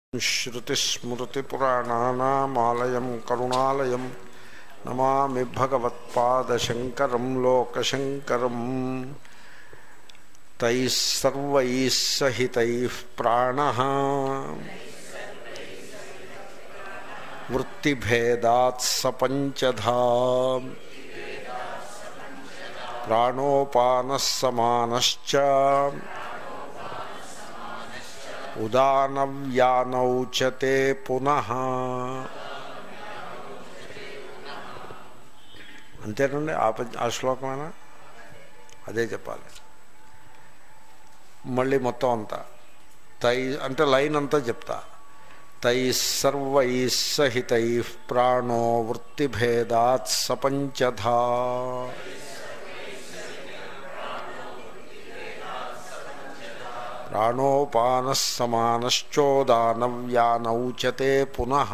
श्रुतिस्मृतिपुराणानामालयं करुणालयं नमामि भगवत्पादशङ्करं लोकशङ्करम् तैः सर्वैः सहितैः प्राणः वृत्तिभेदात् सपञ्चधा प्राणोपानः समानश्च उदानव्यानौ च ते पुनः అంతేనండి. ఆ శ్లోకమేనా? అదే చెప్పాలి. మళ్ళీ మొత్తం అంతా తై అంటే లైన్ అంతా చెప్తా. తై సర్వై సహితై ప్రాణో వృత్తిభేదాత్ సపంచధా ప్రాణోపానః సమానశ్చోదానవ్యానౌ చ తే పునః.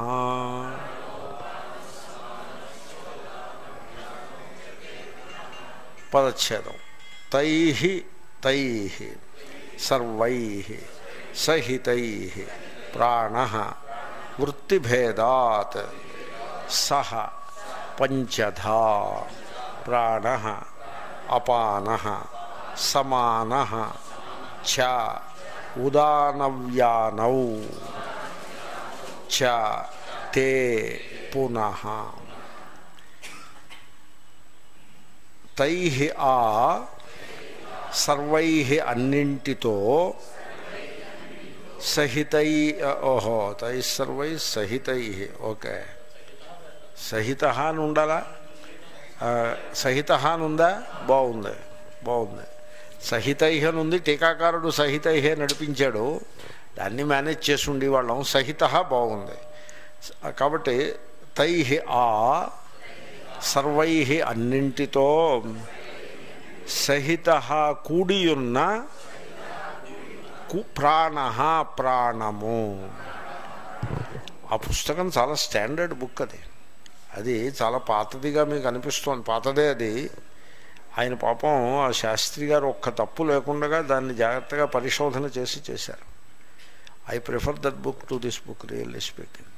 పదచ్ఛేదం. తైః తైః సర్వైః సహితైః ప్రాణః వృత్తిభేదాత్ సహ పంచధా ప్రాణః అపానః సమానః చ ఉదానవ్యానౌ చ తే పునః. తైః ఆ సర్వైః అన్నింటితో సహితై ఓహో తై సర్వై సహితై ఓకే. సహిత అని ఉండాలా? సహిత అని ఉందా? బాగుంది బాగుంది. సహితై అని ఉంది. టీకాకారుడు సహితై నడిపించాడు, దాన్ని మేనేజ్ చేసి ఉండేవాళ్ళం. సహిత బాగుంది. కాబట్టి తైః ఆ సర్వై అన్నింటితో సహిత కూడియున్న ప్రాణ ప్రాణము. ఆ పుస్తకం చాలా స్టాండర్డ్ బుక్. అది చాలా పాతదిగా మీకు అనిపిస్తోంది. పాతదే అది. ఆయన పాపం ఆ శాస్త్రి గారు ఒక్క తప్పు లేకుండా దాన్ని జాగ్రత్తగా పరిశోధన చేసి చేశారు. I prefer that book to this book really speaking.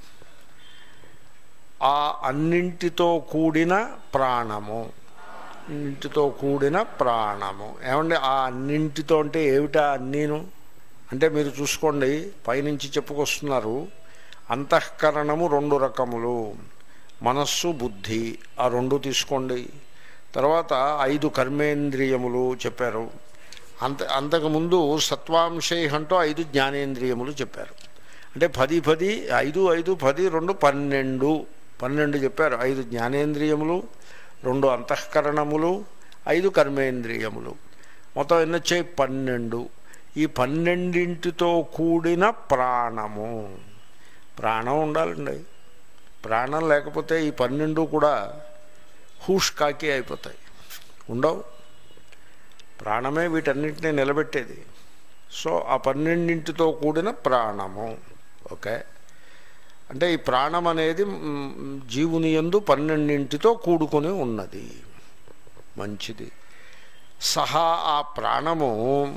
ఆ అన్నింటితో కూడిన ప్రాణము, అన్నింటితో కూడిన ప్రాణము. ఏమంటే ఆ అన్నింటితో అంటే ఏమిటా? అన్నీను అంటే మీరు చూసుకోండి, పైనుంచి చెప్పుకొస్తున్నారు. అంతఃకరణము రెండు రకములు, మనస్సు బుద్ధి, ఆ రెండు తీసుకోండి. తర్వాత 5 కర్మేంద్రియములు చెప్పారు. అంతకుముందు సత్వాంశై అంటూ 5 జ్ఞానేంద్రియములు చెప్పారు. అంటే 10 10 5 5 10 2 12 చెప్పారు. 5 జ్ఞానేంద్రియములు, 2 అంతఃకరణములు, 5 కర్మేంద్రియములు, మొత్తం ఎన్ని వచ్చాయి? 12. ఈ 12ంటితో కూడిన ప్రాణము. ప్రాణం ఉండాలండి. ప్రాణం లేకపోతే ఈ 12 కూడా హూష్ కాకి అయిపోతాయి, ఉండవు. ప్రాణమే వీటన్నింటినీ నిలబెట్టేది. సో ఆ 12ంటితో కూడిన ప్రాణము. ఓకే. అంటే ఈ ప్రాణం అనేది జీవుని యందు 12ంటితో కూడుకొని ఉన్నది. మంచిది. సహా ఆ ప్రాణము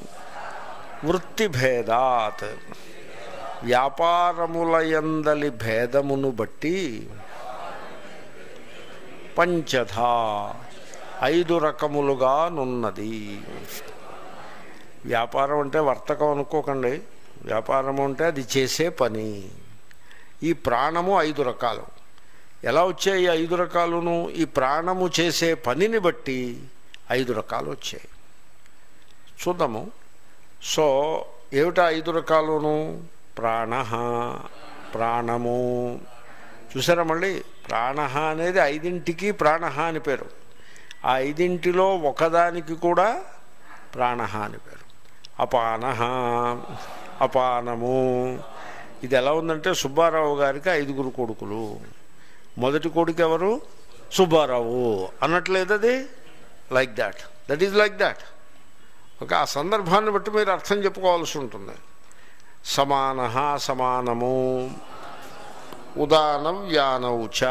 వృత్తిభేదాత్ వ్యాపారములయందలి భేదమును బట్టి పంచధా 5 రకములుగా నున్నది. వ్యాపారం అంటే వర్తకం అనుకోకండి. వ్యాపారం అంటే అది చేసే పని. ఈ ప్రాణము 5 రకాలు. ఎలా వచ్చాయి 5 రకాలును? ఈ ప్రాణము చేసే పనిని బట్టి 5 రకాలు వచ్చాయి. చూద్దాము. సో ఏమిటా 5 రకాలును? ప్రాణ, ప్రాణము. చూసారా మళ్ళీ? ప్రాణ అనేది 5ంటికి ప్రాణ అని పేరు. ఆ 5ంటిలో ఒకదానికి కూడా ప్రాణ అని పేరు. అపాన, అపానము. ఇది ఎలా ఉందంటే సుబ్బారావు గారికి 5 కొడుకులు. మొదటి కొడుకు ఎవరు? సుబ్బారావు అన్నట్లేదు. అది like that. That is like that. Okay. ఆ సందర్భాన్ని బట్టి మీరు అర్థం చెప్పుకోవాల్సి ఉంటుంది. సమాన, సమానము. ఉదానం వ్యానౌ చ,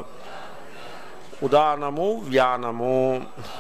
ఉదానము వ్యానము.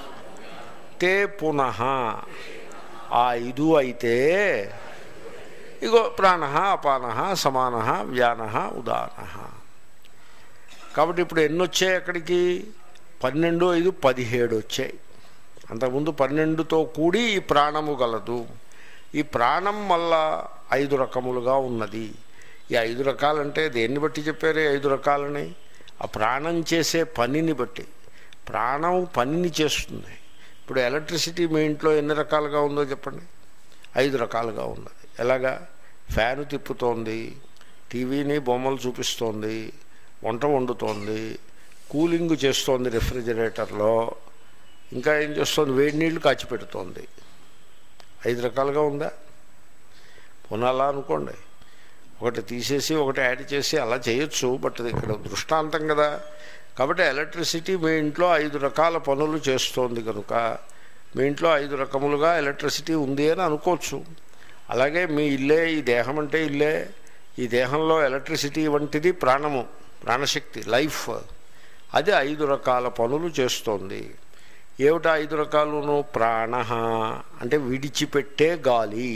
తే పునః ఆ 5 అయితే ఇగో ప్రాణ అపాన సమాన వ్యాన ఉదాన. కాబట్టి ఇప్పుడు ఎన్ని వచ్చాయి అక్కడికి? 12, 5, 17 వచ్చాయి. అంతకుముందు 12తో కూడి ఈ ప్రాణము గలదు. ఈ ప్రాణం వల్ల 5 రకములుగా ఉన్నది. ఈ 5 రకాలంటే దేన్ని బట్టి చెప్పారు? 5 రకాలని ఆ ప్రాణం చేసే పనిని బట్టి. ప్రాణం పనిని చేస్తుంది. ఇప్పుడు ఎలక్ట్రిసిటీ మీ ఇంట్లో ఎన్ని రకాలుగా ఉందో చెప్పండి? 5 రకాలుగా ఉన్నది. ఎలాగా? ఫ్యాను తిప్పుతోంది, టీవీని బొమ్మలు చూపిస్తోంది, వంట వండుతోంది, కూలింగ్ చేస్తోంది రిఫ్రిజిరేటర్లో, ఇంకా ఏం చేస్తోంది? వేడి నీళ్లు కాచిపెడుతోంది. 5 రకాలుగా ఉందా? పునాలా అనుకోండి, ఒకటి తీసేసి ఒకటి యాడ్ చేసి అలా చేయొచ్చు. బట్ ఇక్కడ దృష్టాంతం కదా. కాబట్టి ఎలక్ట్రిసిటీ మీ ఇంట్లో 5 రకాల పనులు చేస్తోంది కనుక మీ ఇంట్లో 5 రకములుగా ఎలక్ట్రిసిటీ ఉంది అని అనుకోవచ్చు. అలాగే మీ ఇల్లే, ఈ దేహం అంటే ఇల్లే, ఈ దేహంలో ఎలక్ట్రిసిటీ వంటిది ప్రాణము, ప్రాణశక్తి, లైఫ్. అది 5 రకాల పనులు చేస్తోంది. ఏమిటా 5 రకాలును? ప్రాణ అంటే విడిచిపెట్టే గాలి,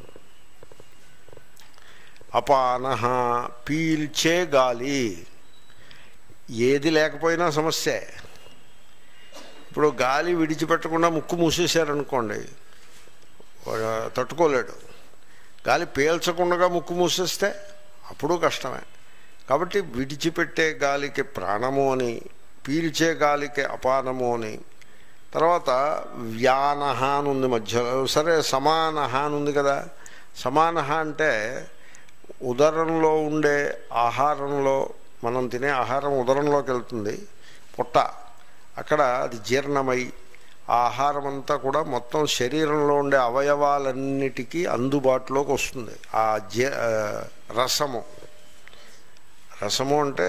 అపాన పీల్చే గాలి. ఏది లేకపోయినా సమస్యే. ఇప్పుడు గాలి విడిచిపెట్టకుండా ముక్కు మూసేశారనుకోండి, తట్టుకోలేడు. గాలి పీల్చకుండా ముక్కు మూసేస్తే అప్పుడు కష్టమే. కాబట్టి విడిచిపెట్టే గాలికి ప్రాణము అని, పీల్చే గాలికి అపానము అని. తర్వాత వ్యానహ అని ఉంది మధ్యలో. సరే, సమానహ అని ఉంది కదా. సమానహ అంటే ఉదరంలో ఉండే ఆహారంలో, మనం తినే ఆహారం ఉదరంలోకి వెళ్తుంది, పొట్ట, అక్కడ అది జీర్ణమై ఆహారం అంతా కూడా మొత్తం శరీరంలో ఉండే అవయవాలన్నిటికీ అందుబాటులోకి వస్తుంది. ఆ రసము, రసము అంటే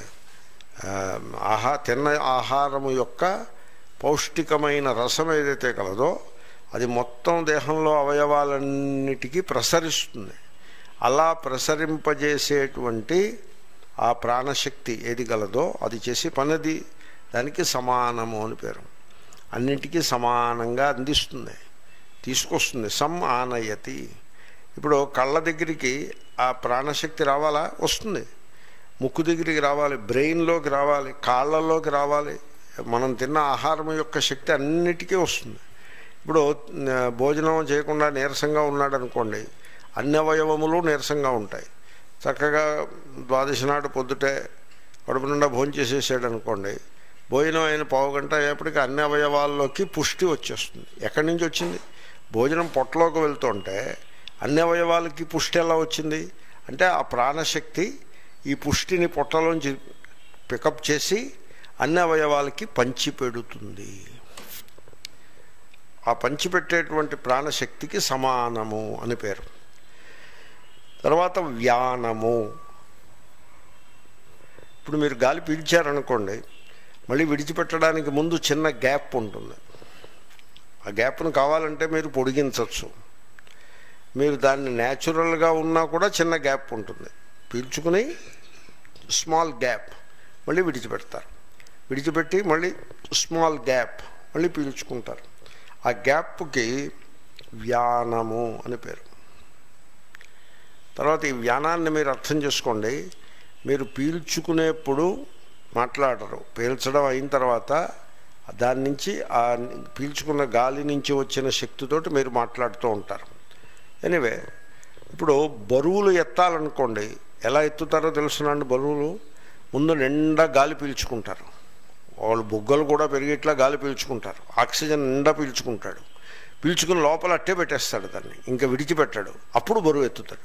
తిన్న ఆహారము యొక్క పౌష్టికమైన రసం ఏదైతే కలదో అది మొత్తం దేహంలో అవయవాలన్నిటికీ ప్రసరిస్తుంది. అలా ప్రసరింపజేసేటువంటి ఆ ప్రాణశక్తి ఏది గలదో అది చేసి పనిది, దానికి సమానము అని పేరు. అన్నింటికీ సమానంగా అందిస్తుంది, తీసుకొస్తుంది. ఆనయతి. ఇప్పుడు కళ్ళ దగ్గరికి ఆ ప్రాణశక్తి రావాలా? వస్తుంది. ముక్కు దగ్గరికి రావాలి, బ్రెయిన్లోకి రావాలి, కాళ్ళల్లోకి రావాలి. మనం తిన్న ఆహారం యొక్క శక్తి అన్నిటికీ వస్తుంది. ఇప్పుడు భోజనం చేయకుండా నీరసంగా ఉన్నాడు అనుకోండి, అన్ని అవయవములు నీరసంగా ఉంటాయి. చక్కగా ద్వాదశి నాడు పొద్దుటే కడుపు నిండా భోజనం చేసేసాడు అనుకోండి, భోజనం అయిన పావుగంట అయ్యేప్పటికీ అన్ని అవయవాల్లోకి పుష్టి వచ్చేస్తుంది. ఎక్కడి నుంచి వచ్చింది? భోజనం పొట్టలోకి వెళ్తుంటే అన్ని అవయవాలకి పుష్టి ఎలా వచ్చింది అంటే ఆ ప్రాణశక్తి ఈ పుష్టిని పొట్టలోంచి పికప్ చేసి అన్ని అవయవాలకి పంచిపెడుతుంది. ఆ పంచిపెట్టేటువంటి ప్రాణశక్తికి సమానము అని పేరు. తర్వాత వ్యానము. ఇప్పుడు మీరు గాలి పీల్చారనుకోండి, మళ్ళీ విడిచిపెట్టడానికి ముందు చిన్న గ్యాప్ ఉంటుంది. ఆ గ్యాప్ను కావాలంటే మీరు పొడిగించవచ్చు. మీరు దాన్ని న్యాచురల్గా ఉన్నా కూడా చిన్న గ్యాప్ ఉంటుంది. పీల్చుకుని స్మాల్ గ్యాప్, మళ్ళీ విడిచిపెడతారు. విడిచిపెట్టి మళ్ళీ స్మాల్ గ్యాప్, మళ్ళీ పీల్చుకుంటారు. ఆ గ్యాప్కి వ్యానము అని పేరు. తర్వాత ఈ వ్యానాన్ని మీరు అర్థం చేసుకోండి. మీరు పీల్చుకునేప్పుడు మాట్లాడరు. పీల్చడం అయిన తర్వాత దాని నుంచి ఆ పీల్చుకున్న గాలి నుంచి వచ్చిన శక్తితోటి మీరు మాట్లాడుతూ ఉంటారు. ఎనీవే, ఇప్పుడు బరువులు ఎత్తాలనుకోండి, ఎలా ఎత్తుతారో తెలుసునండి. బరువులు ముందు నిండా గాలి పీల్చుకుంటారు. వాళ్ళు బొగ్గలు కూడా పెరిగేట్లా గాలి పీల్చుకుంటారు. ఆక్సిజన్ నిండా పీల్చుకుంటాడు. పీల్చుకుని లోపల అట్టే పెట్టేస్తాడు, దాన్ని ఇంకా విడిచిపెట్టాడు. అప్పుడు బరువు ఎత్తుతాడు.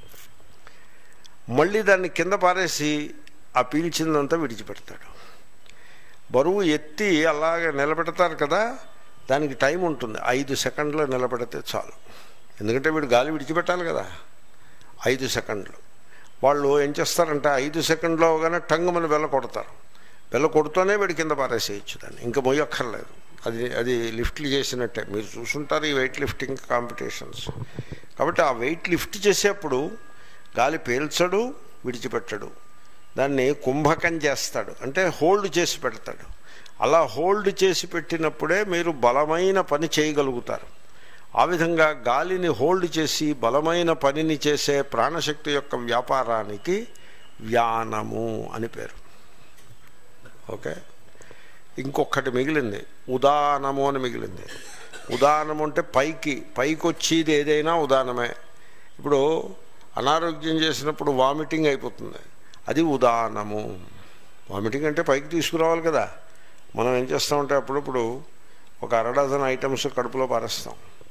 మళ్ళీ దాన్ని కింద పారేసి ఆ పీల్చిందంతా విడిచిపెడతాడు. బరువు ఎత్తి అలాగే నిలబెడతారు కదా, దానికి టైం ఉంటుంది. 5 సెకండ్లు నిలబెడితే చాలు. ఎందుకంటే వీడు గాలి విడిచిపెట్టాలి కదా. 5 సెకండ్లు. వాళ్ళు ఏం చేస్తారంటే 5 సెకండ్లో కానీ టంగుమని బెల్ల కొడతారు. బెల్ల కొడుతూనే వీడి కింద పారేసేయచ్చు దాన్ని, ఇంకా మొయ్యక్కర్లేదు. అది లిఫ్ట్లు చేసినట్టే. మీరు చూసుంటారు ఈ వెయిట్ లిఫ్టింగ్ కాంపిటీషన్స్. కాబట్టి ఆ వెయిట్ లిఫ్ట్ చేసేప్పుడు గాలి పీల్చడు, విడిచిపెట్టడు. దాన్ని కుంభకం చేస్తాడు, అంటే హోల్డ్ చేసి పెడతాడు. అలా హోల్డ్ చేసి పెట్టినప్పుడే మీరు బలమైన పని చేయగలుగుతారు. ఆ విధంగా గాలిని హోల్డ్ చేసి బలమైన పనిని చేసే ప్రాణశక్తి యొక్క వ్యాపారానికి వ్యానము అని పేరు. ఓకే, ఇంకొకటి మిగిలింది, ఉదానము అని మిగిలింది. ఉదానము అంటే పైకి వచ్చేది ఏదైనా ఉదానమే. ఇప్పుడు అనారోగ్యం చేసినప్పుడు వామిటింగ్ అయిపోతుంది, అది ఉదానము. వామిటింగ్ అంటే పైకి తీసుకురావాలి కదా. మనం ఏం చేస్తామంటే అప్పుడప్పుడు ఒక 1 డజన్ ఐటమ్స్ కడుపులో పారేస్తాం.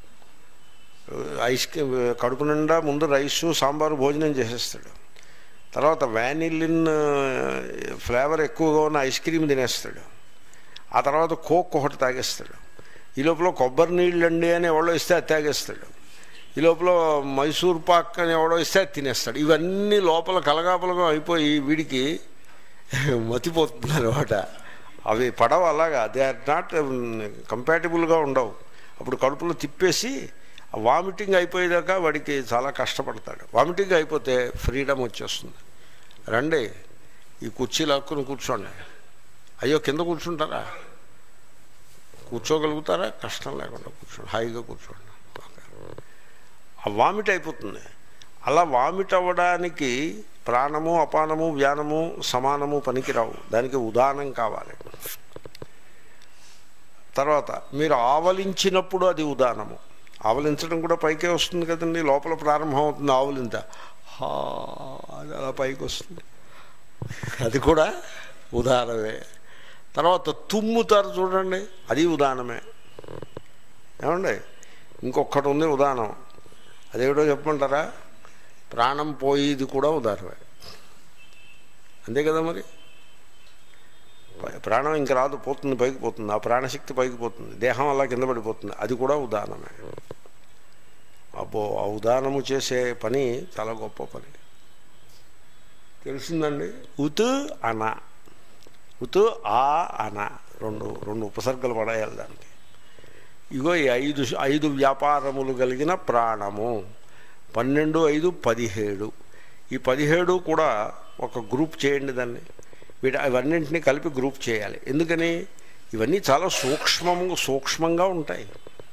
ఐస్ క్రీమ్ కడుపు నిండా ముందు రైసు సాంబారు భోజనం చేసేస్తాడు, తర్వాత వ్యానిలిన్ ఫ్లేవర్ ఎక్కువగా ఉన్న ఐస్ క్రీమ్ తినేస్తాడు, ఆ తర్వాత కోక్ ఒకటి తాగేస్తాడు, ఈ లోపల కొబ్బరి నీళ్ళండి అని ఎవడో ఇస్తే అది తాగేస్తాడు, ఈ లోపల మైసూర్ పాక్ అని ఎవడో ఇస్తే అది తినేస్తాడు. ఇవన్నీ లోపల కలగాపలగా అయిపోయి వీడికి మతిపోతుంది అనమాట. అవి పడవ అలాగా, దే ఆర్ నాట్ కంపాటిబుల్గా ఉండవు. అప్పుడు కడుపులో తిప్పేసి వామిటింగ్ అయిపోయేదాకా వాడికి చాలా కష్టపడతాడు. వామిటింగ్ అయిపోతే ఫ్రీడమ్ వచ్చేస్తుంది. రండి ఈ కుర్చీ లాక్కుని కూర్చోండి. అయ్యో కింద కూర్చుంటారా? కూర్చోగలుగుతారా? కష్టం లేకుండా కూర్చోండి, హాయిగా కూర్చోండి. ఆ వామిట్ అయిపోతుంది. అలా వామిట్ అవ్వడానికి ప్రాణము అపానము వ్యానము సమానము పనికిరావు, దానికి ఉదానం కావాలి. తర్వాత మీరు ఆవలించినప్పుడు అది ఉదానము. ఆవలించడం కూడా పైకే వస్తుంది కదండి, లోపల ప్రారంభం అవుతుంది ఆవలింత, అది అలా పైకి వస్తుంది, అది కూడా ఉదానమే. తర్వాత తుమ్ముతారు చూడండి, అది ఉదానమే. ఏమండి ఇంకొకటి ఉంది ఉదానం, అదేవిడో చెప్పమంటారా? ప్రాణం పోయేది కూడా ఉదానమే, అంతే కదా. మరి ప్రాణం ఇంక రాదు, పోతుంది, పైకి పోతుంది, ఆ ప్రాణశక్తి పైకి పోతుంది, దేహం అలా కింద పడిపోతుంది, అది కూడా ఉదానమే. అబ్బో, ఆ ఉదానము చేసే పని చాలా గొప్ప పని, తెలిసిందండి. ఉతు అన, ఉతు ఆ అన, రెండు ఉపసర్గలు పడాయాలి దానికి. ఇగో ఈ 5 వ్యాపారములు కలిగిన ప్రాణము. 12, 5, 17. ఈ 17 కూడా ఒక గ్రూప్ చేయండి దాన్ని. అవన్నింటినీ కలిపి గ్రూప్ చేయాలి. ఎందుకని? ఇవన్నీ చాలా సూక్ష్మంగా ఉంటాయి.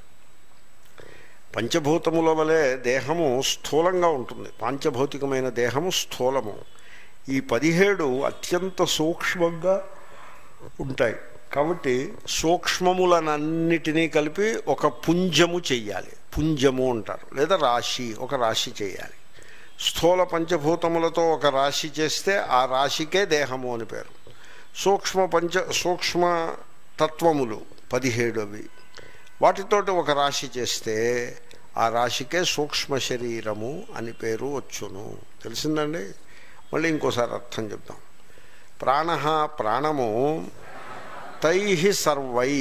పంచభూతముల వలె దేహము స్థూలంగా ఉంటుంది, పాంచభౌతికమైన దేహము స్థూలము. ఈ 17 అత్యంత సూక్ష్మంగా ఉంటాయి. కాబట్టి సూక్ష్మములనన్నిటినీ కలిపి ఒక పుంజము చెయ్యాలి, పుంజము అంటారు, లేదా రాశి, ఒక రాశి చేయాలి. స్థూల పంచభూతములతో ఒక రాశి చేస్తే ఆ రాశికే దేహము అని పేరు. సూక్ష్మ తత్వములు 17 అవి, వాటితోటి ఒక రాశి చేస్తే ఆ రాశికే సూక్ష్మ శరీరము అని పేరు వచ్చును. తెలిసిందండి? మళ్ళీ ఇంకోసారి అర్థం చెప్తాం. ప్రాణము తై సర్వై,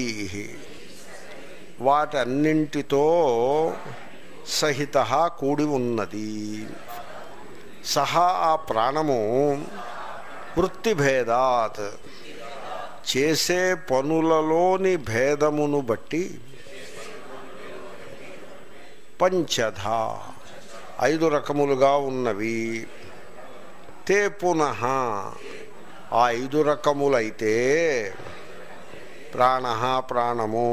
వాటన్నింటితో సహిత కూడి ఉన్నది. సహా ఆ ప్రాణము వృత్తిభేదాత్, చేసే పనులలోని భేదమును బట్టి, పంచధా 5 రకములుగా ఉన్నవి. తే పునః ఆ 5 రకములైతే ప్రాణము,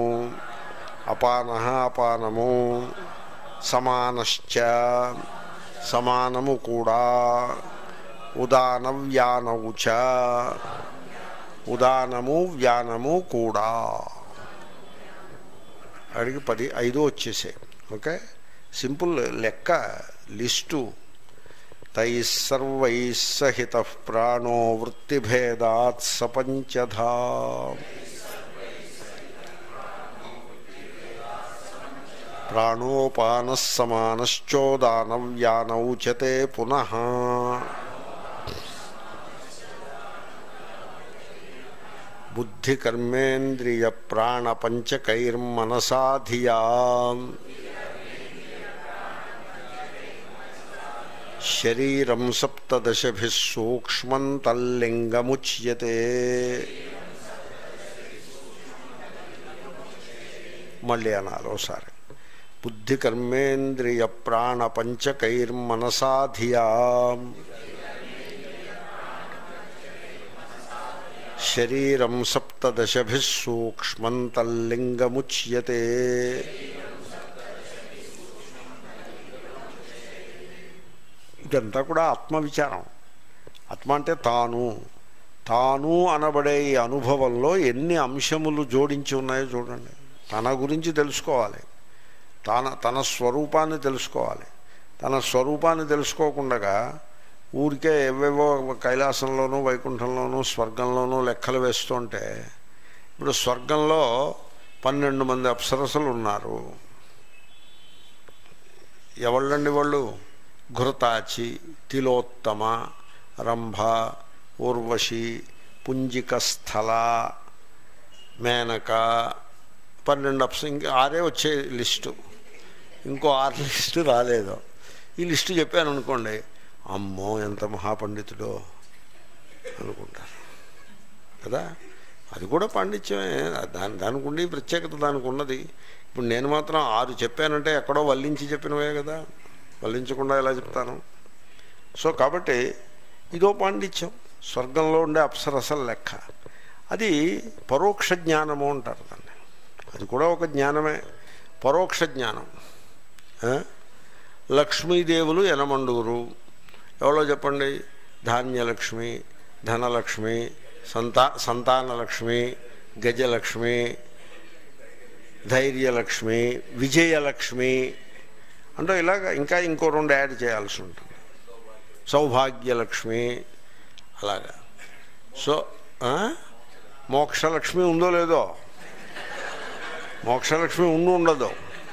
అపానము, సమానశ్చ సమానము కూడా, ఉదాన వ్యానము చ ఉదానము వ్యానము కూడా. అడిగి 5 వచ్చేసాయి. ఓకే, సింపుల్ లెక్క, లిస్టు. తై సర్వై సహిత ప్రాణో వృత్తిభేదాత్ సపంచధా. ప్రాణోపాన సమానశ్చోదాన వ్యానౌ చ తే పునః. బుద్ధి కర్మేంద్రియ ప్రాణ పంచకైర్మనసా ధియా శరీరం 17 సూక్ష్మం తల్లింగముచ్యతే. మళ్ళీ అనాలి ఒకసారి. బుద్ధి కర్మేంద్రియ ప్రాణ పంచకైర్మనసా ధియా శరీరం 17 సూక్ష్మం తల్లింగముచ్యతే. ఇదంతా కూడా ఆత్మవిచారం. ఆత్మ అంటే తాను. తాను అనబడే ఈ అనుభవంలో ఎన్ని అంశములు జోడించి ఉన్నాయో చూడండి. తన గురించి తెలుసుకోవాలి, తన స్వరూపాన్ని తెలుసుకోవాలి. తన స్వరూపాన్ని తెలుసుకోకుండా ఊరికే ఏవేవో కైలాసంలోనూ వైకుంఠంలోనూ స్వర్గంలోనూ లెక్కలు వేస్తుంటే, ఇప్పుడు స్వర్గంలో 12 మంది అప్సరసలు ఉన్నారు. ఎవళ్ళండి వాళ్ళు? ఘృతాచి, తిలోత్తమ, రంభ, ఊర్వశి, పుంజికస్థల, మేనక, 12 ఇంకా 6 వచ్చే లిస్టు. ఇంకో 6 లిస్టు రాలేదు. ఈ లిస్టు చెప్పాను అనుకోండి, అమ్మో ఎంత మహాపండితుడో అనుకుంటారు కదా. అది కూడా పాండిత్యమే, దానికి ఉండి ప్రత్యేకత దానికి ఉన్నది. ఇప్పుడు నేను మాత్రం 6 చెప్పానంటే ఎక్కడో వల్లించి చెప్పినవే కదా, వల్లించకుండా ఎలా చెప్తాను? సో కాబట్టి ఇదో పాండిత్యం, స్వర్గంలో ఉండే అప్సరసల లెక్క. అది పరోక్ష జ్ఞానము అంటారు దాన్ని. అది కూడా ఒక జ్ఞానమే, పరోక్ష జ్ఞానం. లక్ష్మీదేవులు 8 ఎవరో చెప్పండి? ధాన్యలక్ష్మి, ధనలక్ష్మి, సంతానలక్ష్మి, గజలక్ష్మి, ధైర్యలక్ష్మి, విజయలక్ష్మి అంటే ఇలాగ ఇంకా ఇంకో 2 యాడ్ చేయాల్సి ఉంటుంది. సౌభాగ్యలక్ష్మి అలాగా. సో మోక్షలక్ష్మి ఉందో లేదో, మోక్షలక్ష్మి ఉండదు.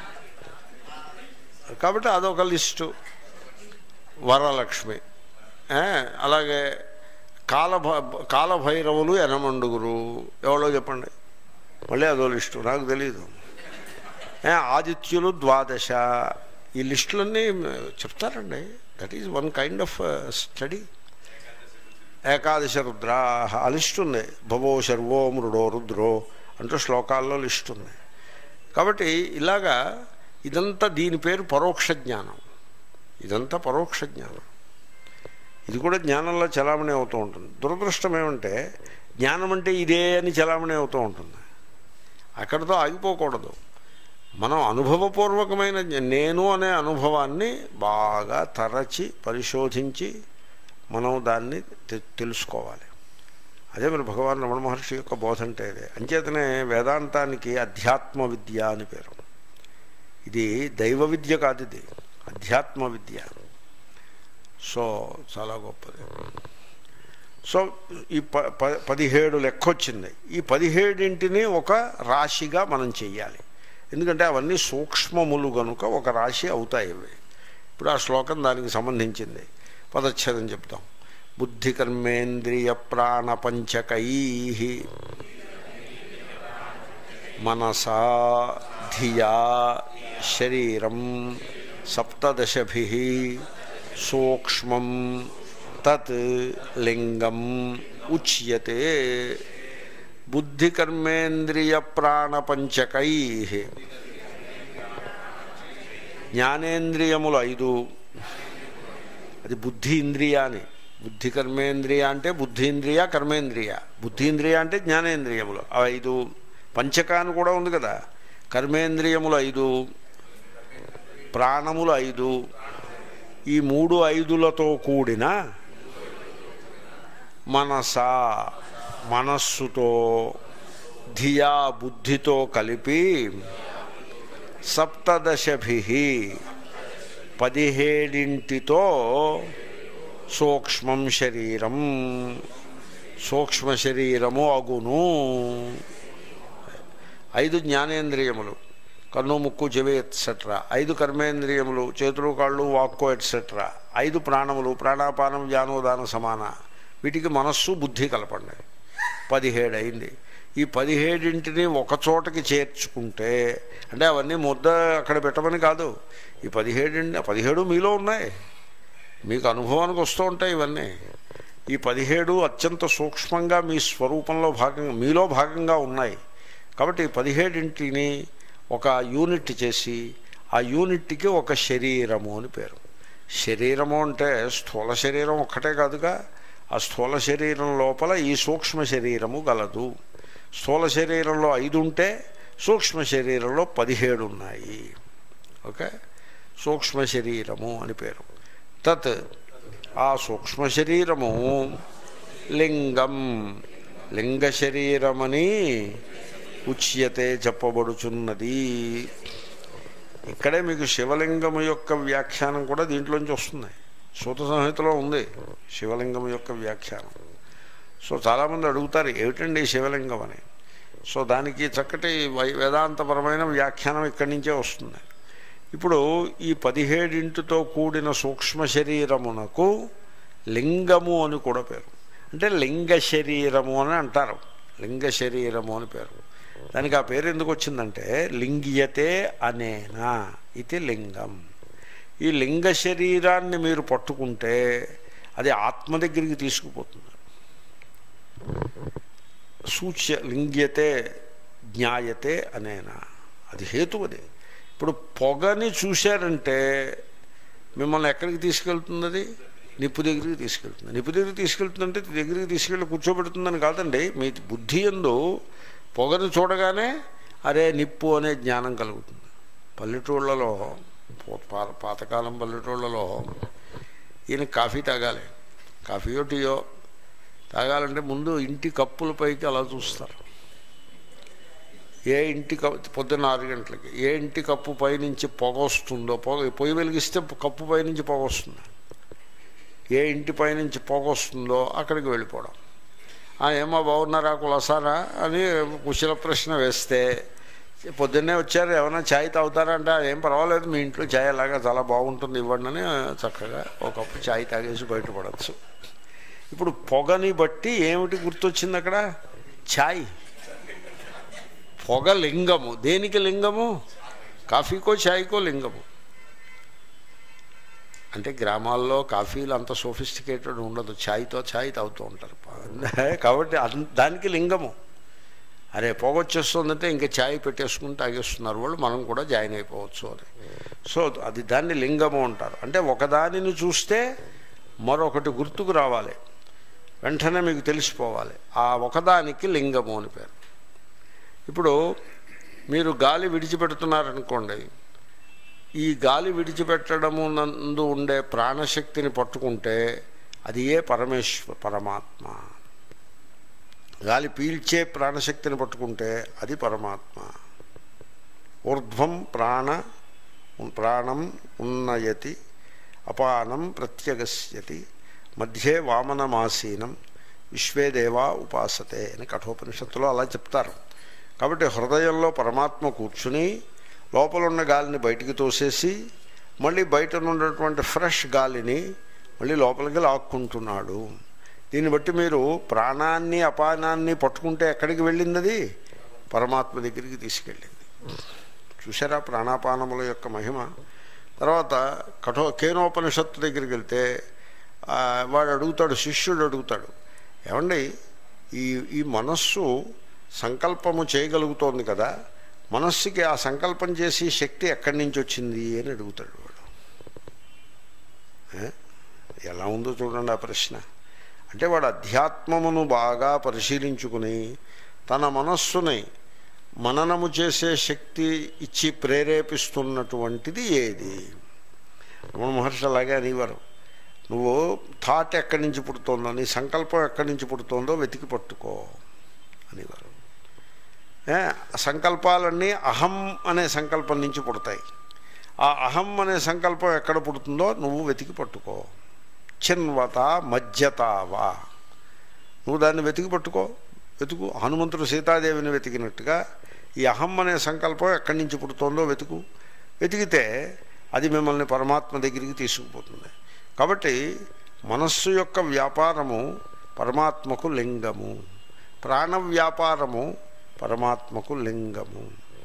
కాబట్టి అదొక లిస్టు. వరలక్ష్మి, అలాగే కాలభైరవులు 8 ఎవరో చెప్పండి? మళ్ళీ అదో లిస్టు, నాకు తెలీదు. ఆదిత్యులు 12. ఈ లిస్టులన్నీ చెప్తారండి. That is one kind of study. ఏకాదశ రుద్రా ఆ లిస్ట్ ఉంది. భవో శర్వో మృడో రుద్రో అంటూ శ్లోకాల్లో లిస్ట్ ఉంది. కాబట్టి ఇలాగా ఇదంతా దీని పేరు పరోక్ష జ్ఞానం. ఇదంతా పరోక్ష జ్ఞానం. ఇది కూడా జ్ఞానంలో చలామణి అవుతూ ఉంటుంది. దురదృష్టం ఏమంటే జ్ఞానం అంటే ఇదే అని చలామణి అవుతూ ఉంటుంది. అక్కడితో ఆగిపోకూడదు. మనం అనుభవపూర్వకమైన నేను అనే అనుభవాన్ని బాగా తరచి పరిశోధించి మనం దాన్ని తెలుసుకోవాలి. అదే మరి భగవాన్ రమణ మహర్షి యొక్క బోధ అంటే అదే. అంచేతనే వేదాంతానికి అధ్యాత్మ విద్య అని పేరు. ఇది దైవ విద్య కాదు, ఇది అధ్యాత్మ విద్య. సో చాలా గొప్పది. సో ఈ 17 లెక్క వచ్చింది. ఈ 17 ఒక రాశిగా మనం చెయ్యాలి. ఎందుకంటే అవన్నీ సూక్ష్మములు కనుక ఒక రాశి అవుతాయి ఇవి. ఇప్పుడు ఆ శ్లోకం దానికి సంబంధించింది. పదచ్ఛేదం చెప్తాం. బుద్ధి కర్మేంద్రియ ప్రాణపంచకై మనసా ధియా శరీరం 17 సూక్ష్మం తత్ లింగం ఉచ్యతే. బుద్ధి కర్మేంద్రియ ప్రాణపంచకై జ్ఞానేంద్రియములు 5. అది బుద్ధి ఇంద్రియ అని. బుద్ధి కర్మేంద్రియ అంటే బుద్ధీంద్రియ కర్మేంద్రియ. బుద్ధీంద్రియ అంటే జ్ఞానేంద్రియములు 5. పంచకాన్ని కూడా ఉంది కదా. కర్మేంద్రియములు 5, ప్రాణములు 5. ఈ 3 5లతో కూడిన మనసా మనస్సుతో, ధియా బుద్ధితో కలిపి 17 17తో సూక్ష్మం శరీరం సూక్ష్మ శరీరము అగును. 5 జ్ఞానేంద్రియములు, కన్ను ముక్కు చెవి ఎట్సెట్రా. 5 కర్మేంద్రియములు, చేతులు కాళ్ళు వాక్కు ఎట్సెట్రా. 5 ప్రాణములు, ప్రాణాపానం వ్యానోదాన సమాన. వీటికి మనస్సు బుద్ధి కలపండి. 17 అయింది. ఈ 17ని ఒక చోటకి చేర్చుకుంటే, అంటే అవన్నీ ముద్ద అక్కడ పెట్టమని కాదు. ఈ 17 మీలో ఉన్నాయి, మీకు అనుభవానికి వస్తూ ఉంటాయి ఇవన్నీ. ఈ 17 అత్యంత సూక్ష్మంగా మీ స్వరూపంలో భాగంగా, మీలో భాగంగా ఉన్నాయి. కాబట్టి 17ని ఒక యూనిట్ చేసి ఆ యూనిట్కి ఒక శరీరము అని పేరు. శరీరము అంటే స్థూల శరీరం ఒక్కటే కాదుగా. ఆ స్థూల శరీరం లోపల ఈ సూక్ష్మ శరీరము గలదు. స్థూల శరీరంలో 5 ఉంటే సూక్ష్మ శరీరంలో 17 ఉన్నాయి. ఓకే, సూక్ష్మ శరీరము అని పేరు. తత్ ఆ సూక్ష్మ శరీరము లింగం, లింగ శరీరమని ఉచ్యతే చెప్పబడుచున్నది. ఇక్కడే మీకు శివలింగము యొక్క వ్యాఖ్యానం కూడా దీంట్లోంచి వస్తుంది. సూత సంహితలో ఉంది శివలింగం యొక్క వ్యాఖ్యానం. సో చాలామంది అడుగుతారు ఏమిటండి శివలింగం అని. సో దానికి చక్కటి వేదాంతపరమైన వ్యాఖ్యానం ఇక్కడి నుంచే వస్తుంది. ఇప్పుడు ఈ 17తో కూడిన సూక్ష్మ శరీరమునకు లింగము అని కూడా పేరు. అంటే లింగ శరీరము అని అంటారు, లింగ శరీరము అని పేరు. దానికి ఆ పేరు ఎందుకు వచ్చిందంటే లింగ్యతే అనేనా ఇది లింగం. ఈ లింగ శరీరాన్ని మీరు పట్టుకుంటే అది ఆత్మ దగ్గరికి తీసుకుపోతుంది. సూచ్య లింగ్యతే జ్ఞాయతే అనేనా, అది హేతు. అది ఇప్పుడు పొగని చూశారంటే మిమ్మల్ని ఎక్కడికి తీసుకెళ్తుంది? అది నిప్పు దగ్గరికి తీసుకెళ్తుంది. నిప్పు దగ్గరికి తీసుకెళ్తుందంటే దగ్గరికి తీసుకెళ్ళి కూర్చోబెడుతుందని కాదండి. మీ బుద్ధి యందు పొగను చూడగానే అరే నిప్పు అనే జ్ఞానం కలుగుతుంది. పల్లెటూళ్ళలో, పాతకాలం పల్లెటూళ్ళలో ఈయన కాఫీ తాగాలి, కాఫీయో టీయో తాగాలంటే ముందు ఇంటి కప్పుల పైకి అలా చూస్తారు. ఏ ఇంటి కప్పు పొద్దున్న 6 గంటలకి ఏ ఇంటి కప్పు పైనుంచి పొగ వస్తుందో, పొయ్యి వెలిగిస్తే కప్పు పైనుంచి పొగ వస్తుంది, ఏ ఇంటి పైనుంచి పొగ వస్తుందో అక్కడికి వెళ్ళిపోవడం. ఏమో బాగున్నారా కులసారా అని కుశల ప్రశ్న వేస్తే పొద్దున్నే వచ్చారు ఏమైనా ఛాయ్ తాగుతారా అంటే ఏం పర్వాలేదు మీ ఇంట్లో ఛాయ్ అలాగా చాలా బాగుంటుంది ఇవ్వండి అని చక్కగా ఒక కప్పు ఛాయ్ తాగేసి బయటపడవచ్చు. ఇప్పుడు పొగని బట్టి ఏమిటి గుర్తొచ్చింది అక్కడ? ఛాయ్. పొగ లింగము. దేనికి లింగము? కాఫీకో ఛాయ్కో లింగము. అంటే గ్రామాల్లో కాఫీలు అంత సోఫిస్టికేటెడ్ ఉండదు, ఛాయ్తో ఛాయ్ తాగుతూ ఉంటారు కాబట్టి దానికి లింగము. అరే పొగొచ్చేస్తుందంటే ఇంకా ఛాయ్ పెట్టేసుకుని తాగేస్తున్నారు వాళ్ళు, మనం కూడా జాయిన్ అయిపోవచ్చు అని. సో అది దాన్ని లింగము అంటారు. అంటే ఒకదానిని చూస్తే మరొకటి గుర్తుకు రావాలి, వెంటనే మీకు తెలిసిపోవాలి. ఆ ఒకదానికి లింగము అని పేరు. ఇప్పుడు మీరు గాలి విడిచిపెడుతున్నారనుకోండి, ఈ గాలి విడిచిపెట్టడము నందు ఉండే ప్రాణశక్తిని పట్టుకుంటే అది ఏ పరమాత్మ. గాలి ప్రాణశక్తిని పట్టుకుంటే అది పరమాత్మ. ఊర్ధ్వం ప్రాణం ఉన్నయతి అపానం ప్రత్యగస్యతి మధ్యే వామనమాసీనం విశ్వేదేవా ఉపాసతే అని కఠోపనిషత్తులో అలా చెప్తారు. కాబట్టి హృదయంలో పరమాత్మ కూర్చుని లోపల ఉన్న గాలిని బయటికి తోసేసి మళ్ళీ బయట ఉన్నటువంటి ఫ్రెష్ గాలిని మళ్ళీ లోపలికి లాక్కుంటున్నాడు. దీన్ని బట్టి మీరు ప్రాణాన్ని అపానాన్ని పట్టుకుంటే ఎక్కడికి వెళ్ళింది? అది పరమాత్మ దగ్గరికి తీసుకెళ్ళింది. చూసారా ప్రాణాపానముల యొక్క మహిమ. తర్వాత కేనోపనిషత్తు దగ్గరికి వెళ్తే వాడు అడుగుతాడు, శిష్యుడు అడుగుతాడు, ఏమండి ఈ మనస్సు సంకల్పము చేయగలుగుతోంది కదా, మనస్సుకి ఆ సంకల్పం చేసి శక్తి ఎక్కడి నుంచి వచ్చింది అని అడుగుతాడు వాడు. ఎలా ఉందో చూడండి ఆ ప్రశ్న. అంటే వాడు అధ్యాత్మమును బాగా పరిశీలించుకుని తన మనస్సుని మననము చేసే శక్తి ఇచ్చి ప్రేరేపిస్తున్నటువంటిది ఏది? రమణ మహర్షి అలాగే అనేవారు, నువ్వు థాట్ ఎక్కడి నుంచి పుడుతోందో, నీ సంకల్పం ఎక్కడి నుంచి పుడుతోందో వెతికి పట్టుకో అనేవారు. సంకల్పాలన్నీ అహం అనే సంకల్పం నుంచి పుడతాయి. ఆ అహం అనే సంకల్పం ఎక్కడ పుడుతుందో నువ్వు వెతికి పట్టుకో. చిన్వత మజ్జతావా, నువ్వు దాన్ని వెతికి పట్టుకో. వెతుకు. హనుమంతుడు సీతాదేవిని వెతికినట్టుగా ఈ అహం అనే సంకల్పం ఎక్కడి నుంచి పుడుతోందో వెతుకు. వెతికితే అది మిమ్మల్ని పరమాత్మ దగ్గరికి తీసుకుపోతుంది. కాబట్టి మనస్సు యొక్క వ్యాపారము పరమాత్మకు లింగము, ప్రాణ వ్యాపారము పరమాత్మకు లింగము.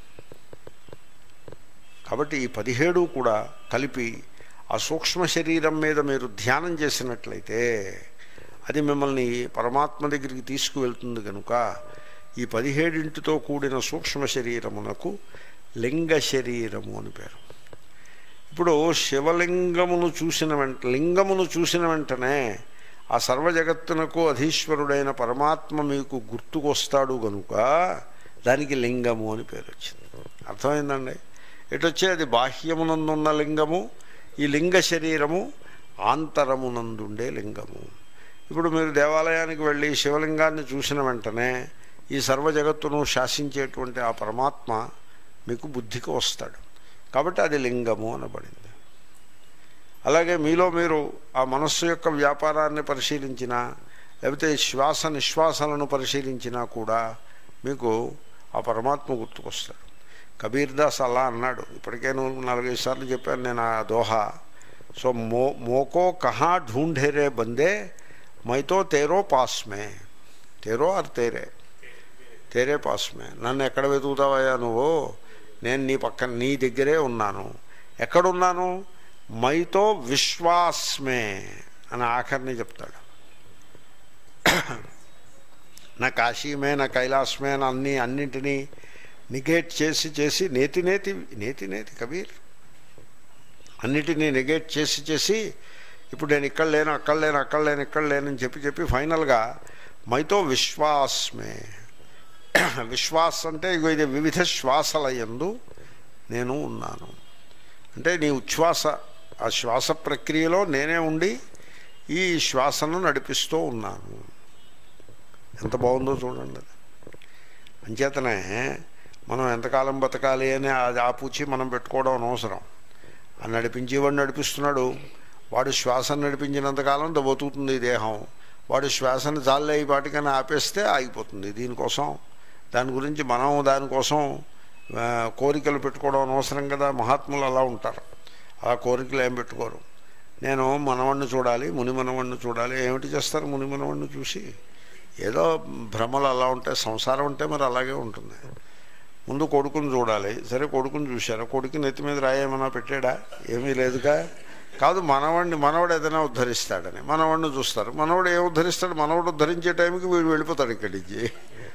కాబట్టి ఈ 17 కూడా కలిపి ఆ సూక్ష్మ శరీరం మీద మీరు ధ్యానం చేసినట్లయితే అది మిమ్మల్ని పరమాత్మ దగ్గరికి తీసుకువెళ్తుంది. కనుక ఈ 17తో కూడిన సూక్ష్మ శరీరమునకు లింగ శరీరము అని పేరు. ఇప్పుడు శివలింగమును చూసిన వెంటనే ఆ సర్వజగత్తునకు అధీశ్వరుడైన పరమాత్మ మీకు గుర్తుకొస్తాడు కనుక దానికి లింగము అని పేరు వచ్చింది. అర్థమైందండి? ఎటొచ్చే అది బాహ్యమునందున్న లింగము, ఈ లింగ శరీరము ఆంతరమునందుండే లింగము. ఇప్పుడు మీరు దేవాలయానికి వెళ్ళి శివలింగాన్ని చూసిన వెంటనే ఈ సర్వ జగత్తును శాసించేటువంటి ఆ పరమాత్మ మీకు బుద్ధికి వస్తాడు. కాబట్టి అది లింగము అనబడింది. అలాగే మీలో మీరు ఆ మనస్సు యొక్క వ్యాపారాన్ని పరిశీలించినా లేకపోతే శ్వాస నిశ్వాసాలను పరిశీలించినా కూడా మీకు ఆ పరమాత్మ గుర్తుకొస్తాడు. కబీర్ దాస్ అలా అన్నాడు. ఇప్పటికే 4-5 సార్లు చెప్పాను నేను ఆ దోహా. సో మోకో కహా ఢూంఢే రే బందే మైతో తేరో పాస్మే, తేరో ఆర్ తేరే పాస్మే. నన్ను ఎక్కడ వెతుకుతావయ్యా నువ్వు, నేను నీ పక్కన నీ దగ్గరే ఉన్నాను. ఎక్కడున్నాను? మైతో విశ్వాస్మే అని ఆఖరిని చెప్తాడు. నా కాశీమే నా కైలాసమే అని అన్నింటినీ నెగేట్ చేసి నేతి కబీర్ అన్నిటినీ నెగేట్ చేసి ఇప్పుడు నేను ఇక్కడ లేనని చెప్పి ఫైనల్గా మైతో విశ్వాస్మే. విశ్వాస్ అంటే ఇగో ఇది వివిధ శ్వాసల యందు నేను ఉన్నాను అంటే నీ ఉచ్ఛ్వాస ఆ శ్వాస ప్రక్రియలో నేనే ఉండి ఈ శ్వాసను నడిపిస్తూ ఉన్నాను. ఎంత బాగుందో చూడండి. అంచేతనే మనం ఎంతకాలం బతకాలి అని అది ఆపూచి మనం పెట్టుకోవడం అనవసరం. ఆ నడిపించేవాడు నడిపిస్తున్నాడు. వాడు శ్వాసను నడిపించినంతకాలం బతుకుతుంది దేహం. వాడు శ్వాసను చాలే ఈ పాటికైనా ఆపేస్తే ఆగిపోతుంది. దీనికోసం దాని గురించి మనం దానికోసం కోరికలు పెట్టుకోవడం అనవసరం కదా. మహాత్ములు అలా ఉంటారు. ఆ కోరికలు ఏం పెట్టుకోరు. నేను మనవణ్ణి చూడాలి, ముని మనవణ్ణి చూడాలి. ఏమిటి చేస్తారు ముని మనవణ్ణి చూసి? ఏదో భ్రమలు అలా ఉంటాయి. సంసారం అంటే మరి అలాగే ఉంటుంది. ముందు కొడుకుని చూడాలి. సరే కొడుకుని చూశారు. కొడుకు నెత్తి మీద రాయేమన్నా పెట్టాడా? ఏమీ లేదుగా. కాదు మనవడు ఏదైనా ఉద్ధరిస్తాడని మనవాడిని చూస్తారు. మనవాడు ఏం ఉద్ధరిస్తాడు? మనవాడు ఉద్ధరించే టైంకి వీడు వెళ్ళిపోతాడు ఇక్కడి నుంచి.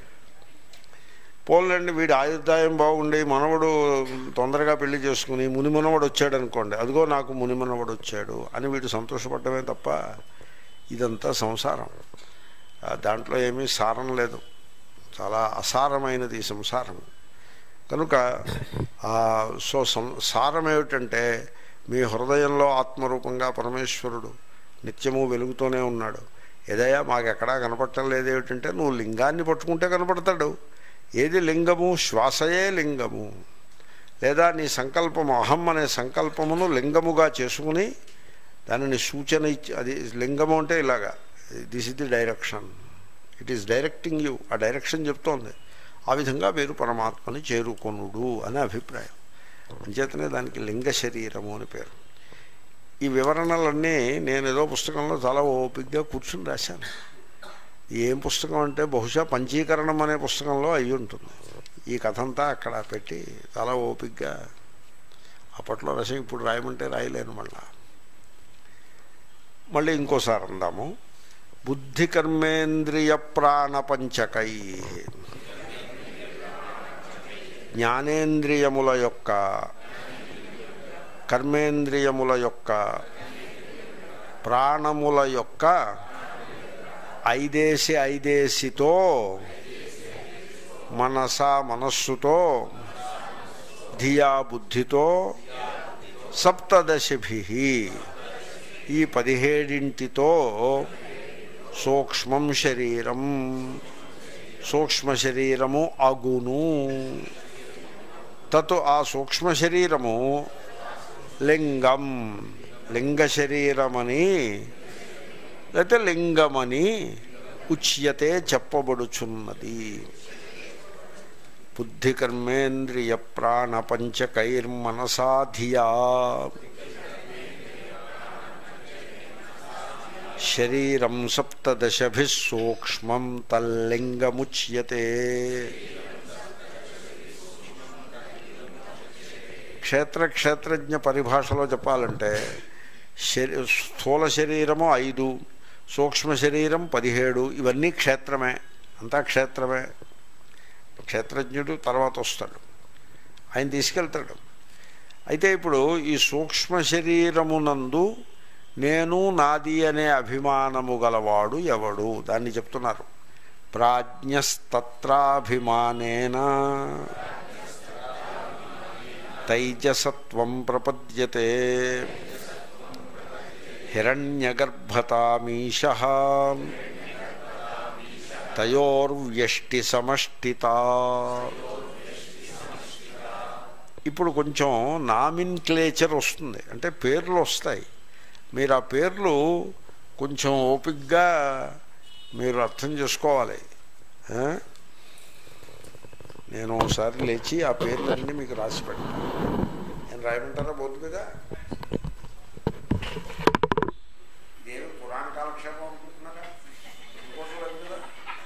పోలండి వీడి ఆయుర్దాయం బాగుండి మనవడు తొందరగా పెళ్లి చేసుకుని ముని మనవడు వచ్చాడు అనుకోండి, అదిగో నాకు ముని మనవడు వచ్చాడు అని వీడు సంతోషపడ్డమే తప్ప ఇదంతా సంసారం. దాంట్లో ఏమీ సారం లేదు. చాలా అసారమైనది ఈ సంసారం. కనుక సో సారం ఏమిటంటే మీ హృదయంలో ఆత్మరూపంగా పరమేశ్వరుడు నిత్యము వెలుగుతూనే ఉన్నాడు. ఏదయ్యా మాకెక్కడా కనపడటం లేదేమిటంటే నువ్వు లింగాన్ని పట్టుకుంటే కనపడతాడు. ఏది లింగము? శ్వాసయే లింగము. లేదా నీ సంకల్పము అహం అనే సంకల్పమును లింగముగా చేసుకుని దానిని సూచన ఇచ్చి అది లింగము అంటే ఇలాగా this is the direction, it is directing you. ఆ డైరెక్షన్ చెప్తోంది. ఆ విధంగా మీరు పరమాత్మని చేరుకొనుడు అనే అభిప్రాయం. అంచేతనే దానికి లింగ శరీరము అని పేరు. ఈ వివరణలన్నీ నేను ఏదో పుస్తకంలో చాలా ఓపికగా కూర్చుని రాశాను. ఏం పుస్తకం అంటే బహుశా పంచీకరణం అనే పుస్తకంలో అయి ఉంటుంది. ఈ కథ అంతా అక్కడ పెట్టి చాలా ఓపికగా అప్పట్లో రాశాను. ఇప్పుడు రాయమంటే రాయలేను. మళ్ళీ ఇంకోసారి అందాము. బుద్ధి కర్మేంద్రియ ప్రాణపంచకై జ్ఞానేంద్రియముల యొక్క కర్మేంద్రియముల యొక్క ప్రాణముల యొక్క ఐదేసితో మనస్సుతో ధియా బుద్ధితో సప్తదశభి ఈ 17తో సూక్ష్మం శరీరం సూక్ష్మ శరీరము అగును. తత్ ఆ సూక్ష్మ శరీరము లింగం లింగ శరీరమని లేకపోతే లింగమని ఉచ్యతే చెప్పబడుచున్నది. బుద్ధి కర్మేంద్రియ ప్రాణ పంచకైర్మనసా ధియా శరీరం సప్తదశభిః సూక్ష్మం తల్లింగముచ్యతే. క్షేత్రజ్ఞ పరిభాషలో చెప్పాలంటే స్థూల శరీరము 5, సూక్ష్మ శరీరం 17, ఇవన్నీ క్షేత్రమే. అంతా క్షేత్రమే. క్షేత్రజ్ఞుడు తర్వాత వస్తాడు, ఆయన తీసుకెళ్తాడు. అయితే ఇప్పుడు ఈ సూక్ష్మ శరీరమునందు నేను నాది అనే అభిమానము గలవాడు ఎవడు? దాన్ని చెప్తున్నారు. ప్రాజ్ఞస్తత్రాభిమానేన తైజసత్వం ప్రపద్యతే హిరణ్యగర్భతామీశ తయోర్వ్యష్టి సమష్టితా. ఇప్పుడు కొంచెం నామిన్క్లేచర్ వస్తుంది, అంటే పేర్లు వస్తాయి. మీరు ఆ పేర్లు కొంచెం ఓపికగా మీరు అర్థం చేసుకోవాలి. నేను ఒకసారి లేచి ఆ పేర్లన్నీ మీకు రాసి పెడతాను. నేను రాయమంటారా బోర్డు మీద? ఇదేమి పురాణ కాలక్షేపం అనుకుంటున్నారా? ఇంకోటి లేదు కదా.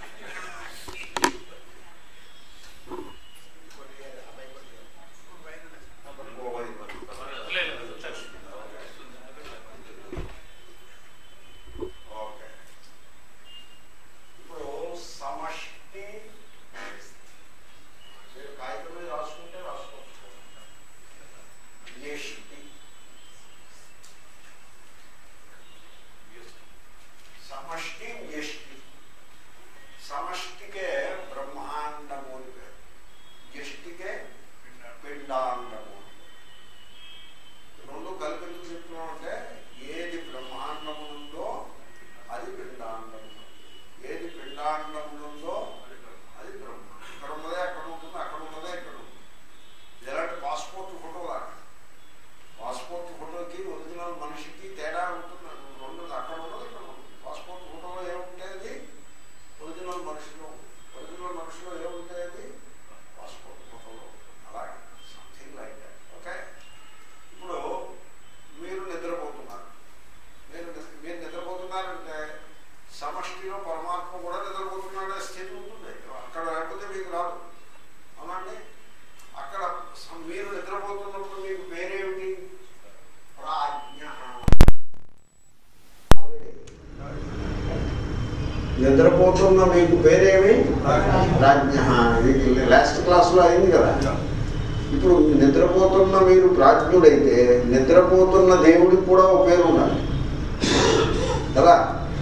నిద్రపోతున్న మీకు పేరేమి? ప్రాజ్ఞ. లాస్ట్ క్లాస్లో అయింది కదా. ఇప్పుడు నిద్రపోతున్న మీరు ప్రాజ్ఞుడైతే నిద్రపోతున్న దేవుడికి కూడా ఒక పేరు ఉండాలి కదా.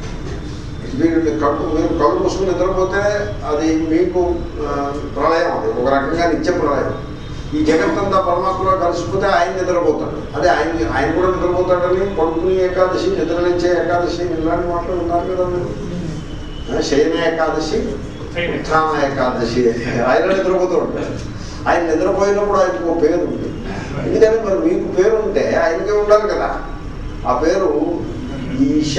మీరు కళ్ళు మూసుకుని నిద్రపోతే అది మీకు ప్రళయం, అది ఒక రకంగా నిత్య ప్రళయం. ఈ జగత్తంతా పరమాత్మలో కలిసిపోతే ఆయన నిద్రపోతాడు. అదే ఆయన కూడా నిద్రపోతాడని పడుకుని ఏకాదశి, నిద్రలేచే ఏకాదశి ఇలాంటి మాటలు ఉన్నారు కదా మీరు. శయన ఏకాదశి, ఉత్థాన ఏకాదశి, ఆయన నిద్రపోతూ ఉంటాడు. ఆయన నిద్రపోయినప్పుడు ఆయనకు ఒక పేరు ఉంది. ఎందుకంటే మరి మీకు పేరు ఉంటే ఆయనకే ఉండాలి కదా. ఆ పేరు ఈశ.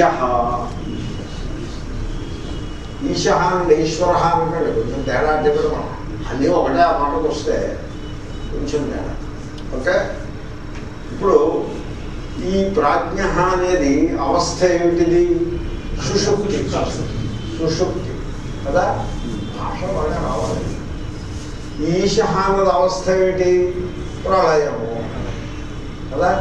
ఈశ అంటే ఈశ్వర అంటే కొంచెం తేడా అంటే కూడా మనం అన్నీ ఒకటే ఆ మాటకు వస్తే కొంచెం తేడా. ఓకే, ఇప్పుడు ఈ ప్రాజ్ఞ అనేది అవస్థ ఏమిటిది? సుషుప్తి. సుషుప్తి కదా, భాష బాగా రావాలి. ఈశ అన్నది అవస్థ ఏమిటి? ప్రళయము కదా.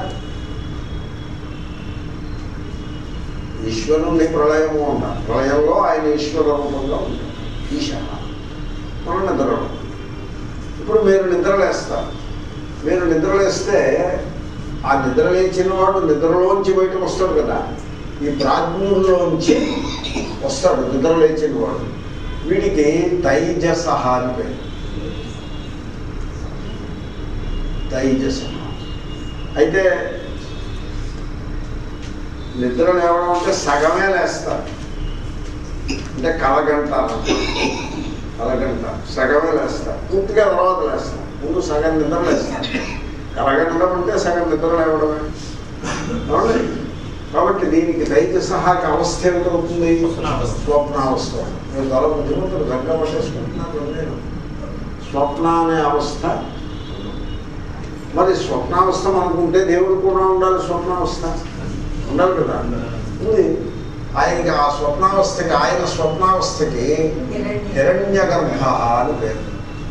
ఈశ్వరుణ్ణి ప్రళయము అంటారు. ప్రళయంలో ఆయన ఈశ్వర రూపంగా ఉంటారు. ఈశ మనం నిద్రలో. ఇప్పుడు మీరు నిద్రలేస్తారు. మీరు నిద్రలేస్తే ఆ నిద్రలేచిన వాడు నిద్రలోంచి బయటకు వస్తాడు కదా. ఈ ప్రాజ్ఞుల్లోంచి వస్తాడు నిద్రలేచిన వాడు. వీడికి తైజస అని పేరు. తైజస. అయితే నిద్ర లేవడం అంటే సగమే లేస్తారు, అంటే కలగంట సగమే లేస్తారు. పూర్తిగా తర్వాత లేస్తారు. ముందు సగం నిద్ర లేస్తారు. కలగంటం అంటే సగం నిద్ర లేవడమే. అవునండి. కాబట్టి దీనికి తైజసహాకి అవస్థ ఏమిటవుతుంది? స్వప్నావస్థ. మీరు చాలా బుద్ధిమంతులు గంగా పట్టేసుకుంటున్నారు. నేను స్వప్న అనే అవస్థ. మరి స్వప్నావస్థ మనకుంటే దేవుడు కూడా ఉండాలి. స్వప్నావస్థ ఉండాలి కదా. ఉంది. ఆయనకి ఆ స్వప్నావస్థకి, ఆయన స్వప్నావస్థకి హిరణ్య గర్భ అని పేరు.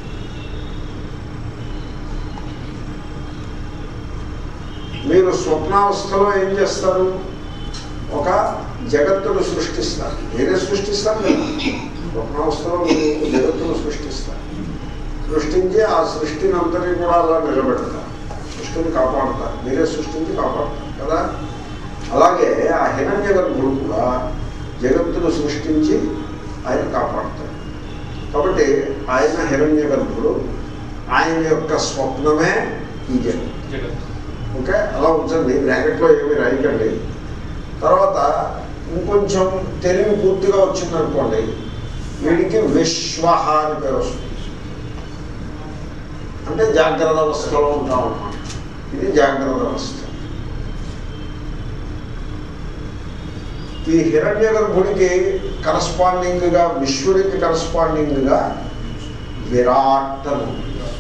మీరు స్వప్నావస్థలో ఏం చేస్తారు? ఒక జగత్తును సృష్టిస్తారు. మీరే సృష్టిస్తారు కదా. స్వప్నావస్థలో మీరు జగత్తును సృష్టిస్తారు. సృష్టించి ఆ సృష్టిని అంతని కూడా అలా నిలబెడతారు. సృష్టిని కాపాడుతారు. మీరే సృష్టించి కాపాడుతారు కదా. అలాగే ఆ హిరణ్య గర్భుడు కూడా జగత్తును సృష్టించి ఆయన కాపాడుతాడు. కాబట్టి ఆయన హిరణ్య గర్భుడు. ఆయన యొక్క స్వప్నమే ఈ జగత్. ఓకే, అలా ఉంచండి. బ్రాకెట్లో ఏమి రాయకండి. తర్వాత ఇంకొంచెం తెలివి పూర్తిగా వచ్చిందనుకోండి, వీడికి విశ్వ అని పేరు వస్తుంది. అంటే జాగ్రత్త అవస్థలో ఉంటాం అన్నమాట. ఇది జాగ్రత్త అవస్థ. ఈ హిరణ్యగర్భుడికి కరస్పాండింగ్గా, విశ్వడికి కరస్పాండింగ్గా విరాట్ అని,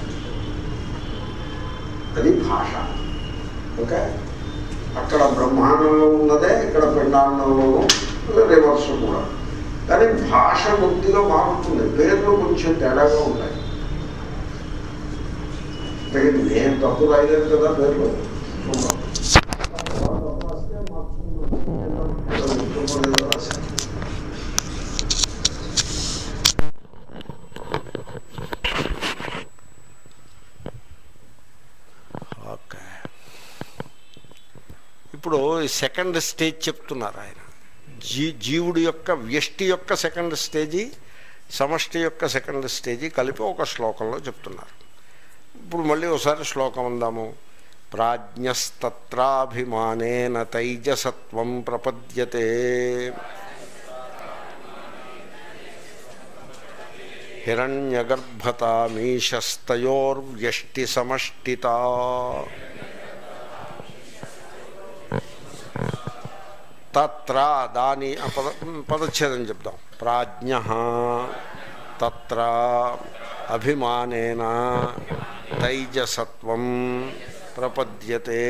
అది భాష. ఓకే, అక్కడ బ్రహ్మాండంలో ఉన్నదే ఇక్కడ పిండాండంలోనూ, రివర్స్ కూడా. కానీ భాష కొద్దిగా మారుతుంది, పేర్లు కొంచెం తేడాగా ఉంటాయి. నేను తప్పు రాయలేదు కదా పేర్లు. ఓకే, ఇప్పుడు సెకండ్ స్టేజ్ చెప్తున్నారు ఆయన. జీవుడి యొక్క, వ్యష్టి యొక్క సెకండ్ స్టేజీ, సమష్టి యొక్క సెకండ్ స్టేజీ కలిపి ఒక శ్లోకంలో చెప్తున్నారు. ఇప్పుడు మళ్ళీ ఒకసారి శ్లోకం అందాము. ప్రాజ్ఞస్తత్రాభిమానేన తైజసత్వం ప్రపద్యతే హిరణ్యగర్భతామీశస్తయోర్వ్యష్టి సమష్టితా. తత్ర దాని పదచ్ఛేదం చెప్దాం. ప్రాజ్ఞ తత్ర అభిమానేన తైజసత్వం ప్రపద్యతే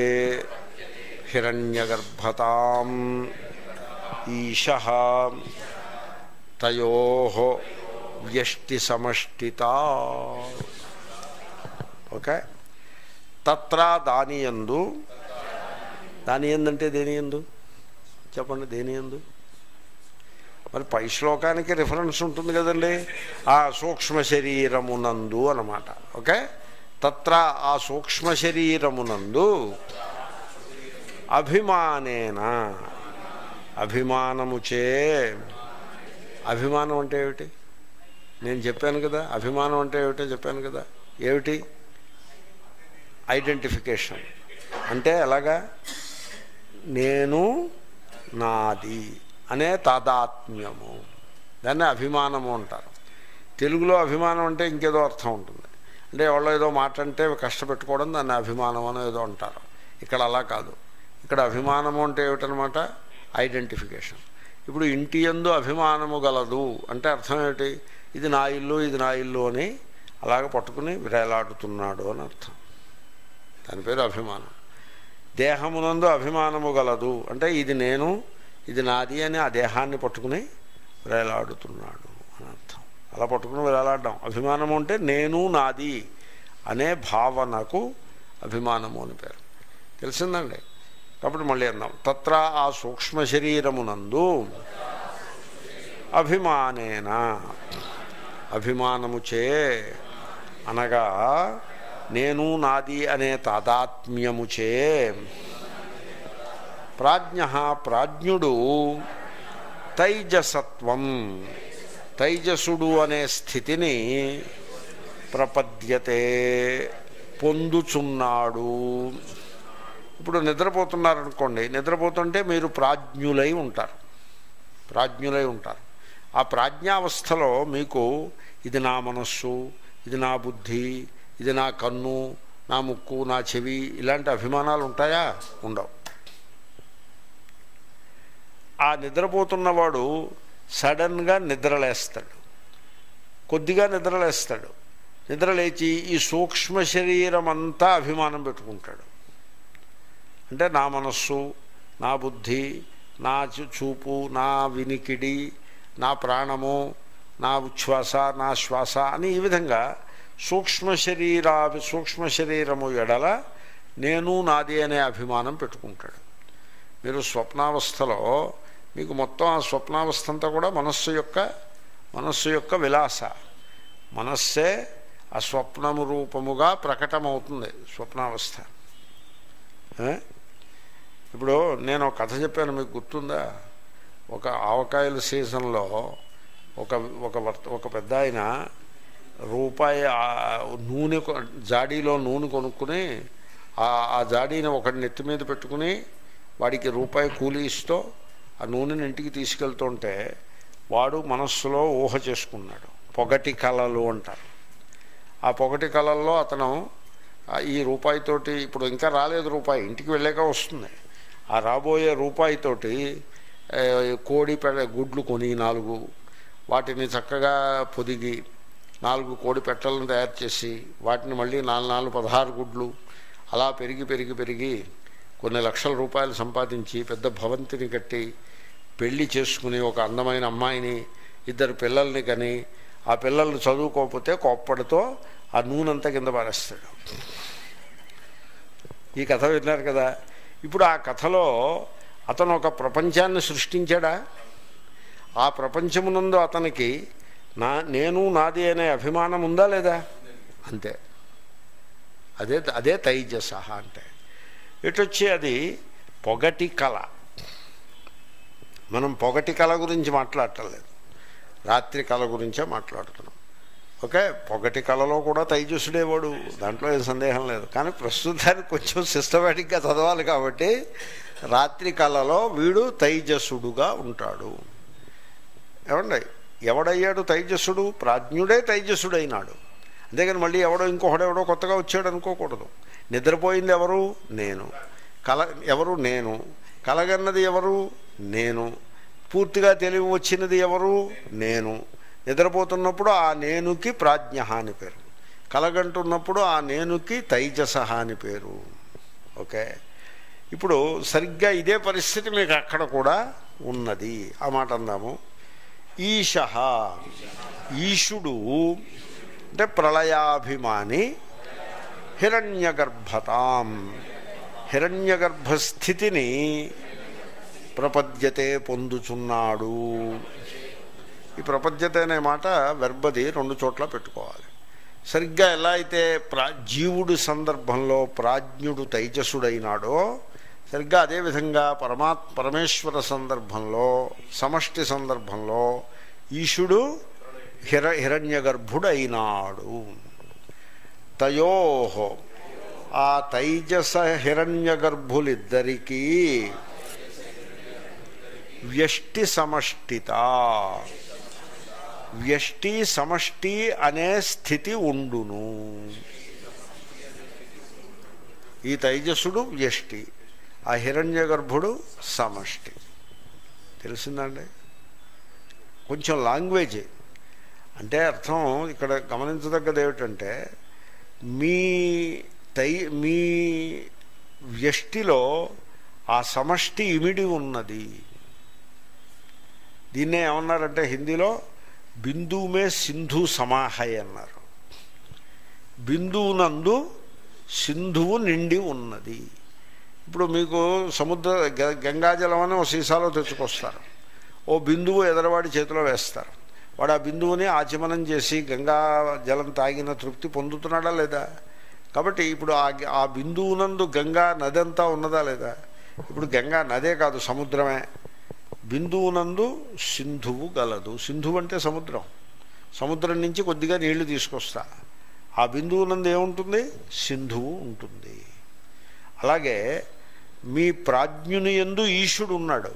హిరణ్యగర్భతాం ఈశః తయోః వ్యష్టి సమష్టితా. ఓకే, తత్ర దానియందు, దానియందంటే దేనియందు చెప్పండి, దేనియందు? మరి పై శ్లోకానికి రిఫరెన్స్ ఉంటుంది కదండి, ఆ సూక్ష్మ శరీరమునందు అన్నమాట. ఓకే, తత్ర ఆ సూక్ష్మ శరీరమునందు అభిమానేన, అభిమానముచే. అభిమానం అంటే ఏమిటి నేను చెప్పాను కదా, అభిమానం అంటే ఏమిటో చెప్పాను కదా. ఏమిటి? ఐడెంటిఫికేషన్. అంటే ఎలాగా? నేను నాది అనే తాదాత్మ్యము, దాన్ని అభిమానము అంటారు. తెలుగులో అభిమానం అంటే ఇంకేదో అర్థం ఉంటుంది. అంటే ఎవరో ఏదో మాట అంటే కష్టపెట్టుకోవడం, దాన్ని అభిమానం అని ఏదో అంటారు. ఇక్కడ అలా కాదు. ఇక్కడ అభిమానము అంటే ఏమిటనమాట? ఐడెంటిఫికేషన్. ఇప్పుడు ఇంటి యందు అభిమానము గలదు అంటే అర్థం ఏమిటి? ఇది నా ఇల్లు, ఇది నా ఇల్లు అని అలాగ పట్టుకుని విరేలాడుతున్నాడు అని అర్థం. దాని పేరు అభిమానం. దేహమునందు అభిమానము గలదు అంటే ఇది నేను, ఇది నాది అని ఆ దేహాన్ని పట్టుకుని విరేలాడుతున్నాడు అని అర్థం. అలా పట్టుకుని విరేలాడడం అభిమానము. అంటే నేను నాది అనే భావనకు అభిమానము అని పేరు. తెలిసిందండి? కాబట్టి మళ్ళీ అన్నాం. తత్ర ఆ సూక్ష్మ శరీరమునందు అభిమానేన, అభిమానముచే అనగా నేను నాది అనే తాదాత్మ్యముచే, ప్రాజ్ఞ ప్రాజ్ఞుడు తైజసత్వం, తైజసుడు అనే స్థితిని ప్రపద్యతే పొందుచున్నాడు. ఇప్పుడు నిద్రపోతున్నారనుకోండి, నిద్రపోతుంటే మీరు ప్రాజ్ఞులై ఉంటారు, ప్రాజ్ఞులై ఉంటారు. ఆ ప్రాజ్ఞావస్థలో మీకు ఇది నా మనస్సు, ఇది నా బుద్ధి, ఇది నా కన్ను, నా ముక్కు, నా చెవి, ఇలాంటి అభిమానాలు ఉంటాయా? ఉండవు. ఆ నిద్రపోతున్నవాడు సడన్గా నిద్రలేస్తాడు, కొద్దిగా నిద్రలేస్తాడు. నిద్రలేచి ఈ సూక్ష్మ శరీరం అంతా అభిమానం పెట్టుకుంటాడు. అంటే నా మనస్సు, నా బుద్ధి, నా చూపు, నా వినికిడి, నా ప్రాణము, నా ఉచ్ఛ్వాస, నా శ్వాస అని ఈ విధంగా సూక్ష్మ శరీరము ఎడల నేను నాది అనే అభిమానం పెట్టుకుంటాడు. మీరు స్వప్నావస్థలో మీకు మొత్తం ఆ స్వప్నావస్థ అంతా కూడా మనస్సు యొక్క విలాస. మనస్సే ఆ స్వప్నము రూపముగా ప్రకటమవుతుంది స్వప్నావస్థ. ఇప్పుడు నేను ఒక కథ చెప్పాను, మీకు గుర్తుందా? ఒక ఆవకాయల సీజన్లో ఒక పెద్ద ఆయన రూపాయి నూనె, జాడీలో నూనె కొనుక్కుని ఆ జాడీని ఒకటి నెత్తి మీద పెట్టుకుని వాడికి రూపాయి కూలి ఇస్తూ ఆ నూనెని ఇంటికి తీసుకెళ్తుంటే వాడు మనస్సులో ఊహ చేసుకున్నాడు. పొగటి కళలు అంటారు. ఆ పొగటి కళల్లో అతను ఈ రూపాయితోటి, ఇప్పుడు ఇంకా రాలేదు రూపాయి, ఇంటికి వెళ్ళాక వస్తుంది, ఆ రాబోయే రూపాయితోటి కోడి గుడ్లు కొని 4 వాటిని చక్కగా పొదిగి 4 కోడి పెట్టలను తయారు చేసి వాటిని మళ్ళీ 4 16 గుడ్లు అలా పెరిగి పెరిగి పెరిగి కొన్ని లక్షల రూపాయలు సంపాదించి పెద్ద భవంతిని కట్టి పెళ్లి చేసుకుని ఒక అందమైన అమ్మాయిని 2 పిల్లల్ని కని ఆ పిల్లల్ని చదువుకోకపోతే కోప్పడితో ఆ నూనెంతా కింద పారేస్తాడు. ఈ కథ విన్నారు కదా. ఇప్పుడు ఆ కథలో అతను ఒక ప్రపంచాన్ని సృష్టించాడా? ఆ ప్రపంచమునందు అతనికి నేను నాది అనే అభిమానం ఉందా లేదా? అంతే. అదే తైజస అంటే. ఇటొచ్చి అది పొగటి కళ. మనం పొగటి కళ గురించి మాట్లాడటలేదు, రాత్రి కళ గురించే మాట్లాడుతున్నాం. ఓకే, పొగటి కళలో కూడా తైజస్సుడేవాడు, దాంట్లో ఏం సందేహం లేదు. కానీ ప్రస్తుతానికి కొంచెం సిస్టమేటిక్గా చదవాలి కాబట్టి రాత్రి కళలో వీడు తైజస్సుడుగా ఉంటాడు. ఏమండి, ఎవడయ్యాడు తైజస్సుడు? ప్రాజ్ఞుడే తైజస్సుడైనాడు. అంతేగాని మళ్ళీ ఇంకొకడెవడో కొత్తగా వచ్చాడు అనుకోకూడదు. నిద్రపోయింది ఎవరు? నేను. ఎవరు? నేను. కలగన్నది ఎవరు? నేను. పూర్తిగా తెలివి వచ్చినది ఎవరు? నేను. నిద్రపోతున్నప్పుడు ఆ నేనుకి ప్రాజ్ఞ అని పేరు, కలగంటున్నప్పుడు ఆ నేనుకి తైజస అని పేరు. ఓకే, ఇప్పుడు సరిగ్గా ఇదే పరిస్థితి మీకు అక్కడ కూడా ఉన్నది. ఆ మాట అందాము. ఈశ, ఈశుడు అంటే ప్రళయాభిమాని, హిరణ్యగర్భతాం, హిరణ్యగర్భస్థితిని ప్రపద్యతే పొందుచున్నాడు. ఈ ప్రపద్యత అనే మాట వెర్బది 2 చోట్ల పెట్టుకోవాలి. సరిగ్గా ఎలా అయితే జీవుడు సందర్భంలో ప్రాజ్ఞుడు తైజసుడైనాడో సరిగ్గా అదేవిధంగా పరమేశ్వర సందర్భంలో, సమష్టి సందర్భంలో ఈశుడు హిరణ్యగర్భుడైనాడు. తయోహో, ఆ తైజస హిరణ్యగర్భులిద్దరికీ వ్యష్టి సమష్టిత, వ్యష్టి సమష్టి అనే స్థితి ఉండును. ఈ తైజసుడు వ్యష్టి, ఆ హిరణ్యగర్భుడు సమష్టి. తెలిసిందండి? కొంచెం లాంగ్వేజ్ అంటే అర్థం ఇక్కడ గమనించదగ్గది ఏమిటంటే, మీ వ్యష్టిలో ఆ సమష్టి ఇమిడి ఉన్నది. దీన్నే ఏమన్నారంటే హిందీలో బిందువుమే సింధు సమాహయ్ అన్నారు. బిందువునందు సింధువు నిండి ఉన్నది. ఇప్పుడు మీకు గంగాజలం అని ఓ సీసాలో తెచ్చుకొస్తారు, ఓ బిందువు ఎదరవాడి చేతిలో వేస్తారు, వాడు ఆ బిందువుని ఆచమనం చేసి గంగా జలం తాగిన తృప్తి పొందుతున్నాడా లేదా? కాబట్టి ఇప్పుడు ఆ బిందువునందు గంగా నది అంతా ఉన్నదా లేదా? ఇప్పుడు గంగా నదే కాదు, సముద్రమే. బిందువునందు సింధువు గలదు. సింధువు అంటే సముద్రం. సముద్రం నుంచి కొద్దిగా నీళ్లు తీసుకొస్తా, ఆ బిందువునందు ఏముంటుంది? సింధువు ఉంటుంది. అలాగే మీ ప్రాజ్ఞుని యందు ఈశుడు ఉన్నాడు.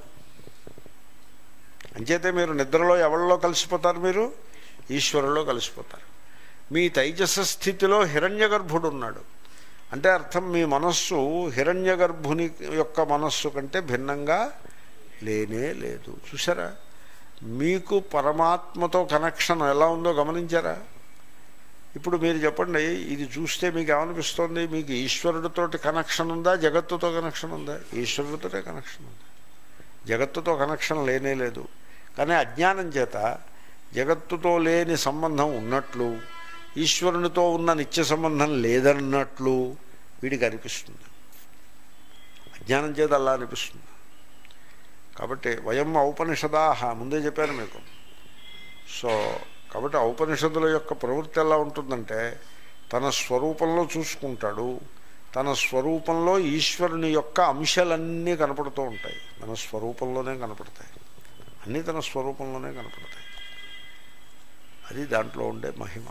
అంచేతే మీరు నిద్రలో ఎవరిలో కలిసిపోతారు? మీరు ఈశ్వరులో కలిసిపోతారు. మీ తైజస స్థితిలో హిరణ్యగర్భుడు ఉన్నాడు. అంటే అర్థం మీ మనస్సు హిరణ్యగర్భుని యొక్క మనస్సు కంటే భిన్నంగా లేనే లేదు. చూసారా? మీకు పరమాత్మతో కనెక్షన్ ఎలా ఉందో గమనించారా? ఇప్పుడు మీరు చెప్పండి, ఇది చూస్తే మీకు ఏమనిపిస్తుంది? మీకు ఈశ్వరుడితోటి కనెక్షన్ ఉందా, జగత్తుతో కనెక్షన్ ఉందా? ఈశ్వరుడితోటే కనెక్షన్ ఉంది, జగత్తుతో కనెక్షన్ లేనే లేదు. కానీ అజ్ఞానం చేత జగత్తుతో లేని సంబంధం ఉన్నట్లు, ఈశ్వరునితో ఉన్న నిత్య సంబంధం లేదన్నట్లు వీడికి అనిపిస్తుంది. అజ్ఞానం చేత అలా అనిపిస్తుంది. కాబట్టి వయం ఔపనిషదాహ ముందే చెప్పాను మీకు. సో కాబట్టి ఔపనిషదుల యొక్క ప్రవృత్తి ఎలా ఉంటుందంటే, తన స్వరూపంలో చూసుకుంటాడు, తన స్వరూపంలో ఈశ్వరుని యొక్క అంశాలన్నీ కనపడుతూ ఉంటాయి. తన స్వరూపంలోనే కనపడతాయి, అన్నీ తన స్వరూపంలోనే కనపడతాయి. అది దాంట్లో ఉండే మహిమ.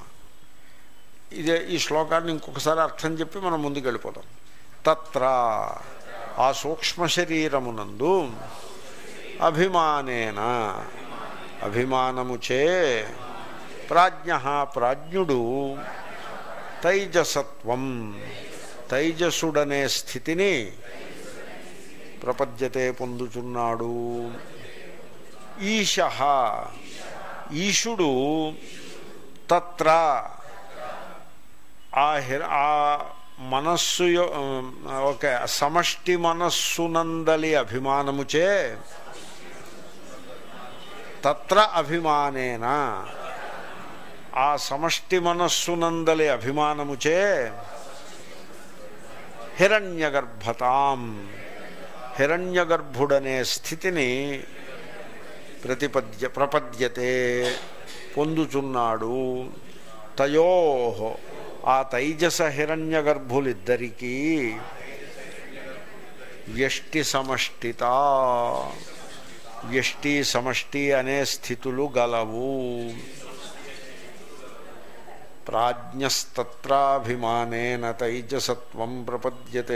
ఈ శ్లోకాన్ని ఇంకొకసారి అర్థం చెప్పి మనం ముందుకు వెళ్ళిపోతాం. తత్ర ఆ సూక్ష్మ శరీరమునందు అభిమానేన అభిమానముచే ప్రాజ్ఞ ప్రాజ్ఞుడు తైజసత్వం తైజసుడనే స్థితిని ప్రపద్యతే పొందుచున్నాడు. ఈశ ఈశుడు తత్ర ఆ మనస్సు ఓకే సమష్టి మనస్సునందలి అభిమానముచే తత్ర అభిమానేన ఆ సమష్టి మనస్సునందలి అభిమానముచే హిరణ్యగర్భతాం హిరణ్యగర్భుడనే స్థితిని ప్రపద్యతే పొందుచున్నాడు. తయో ఆ తైజస హిరణ్యగర్భులిద్దరికీ వ్యష్టి సమష్టిత వ్యష్టి సమష్టి అనే స్థితులు గలవు. ప్రాజ్ఞస్తత్రాభిమానేన తైజసత్వం ప్రపద్యతే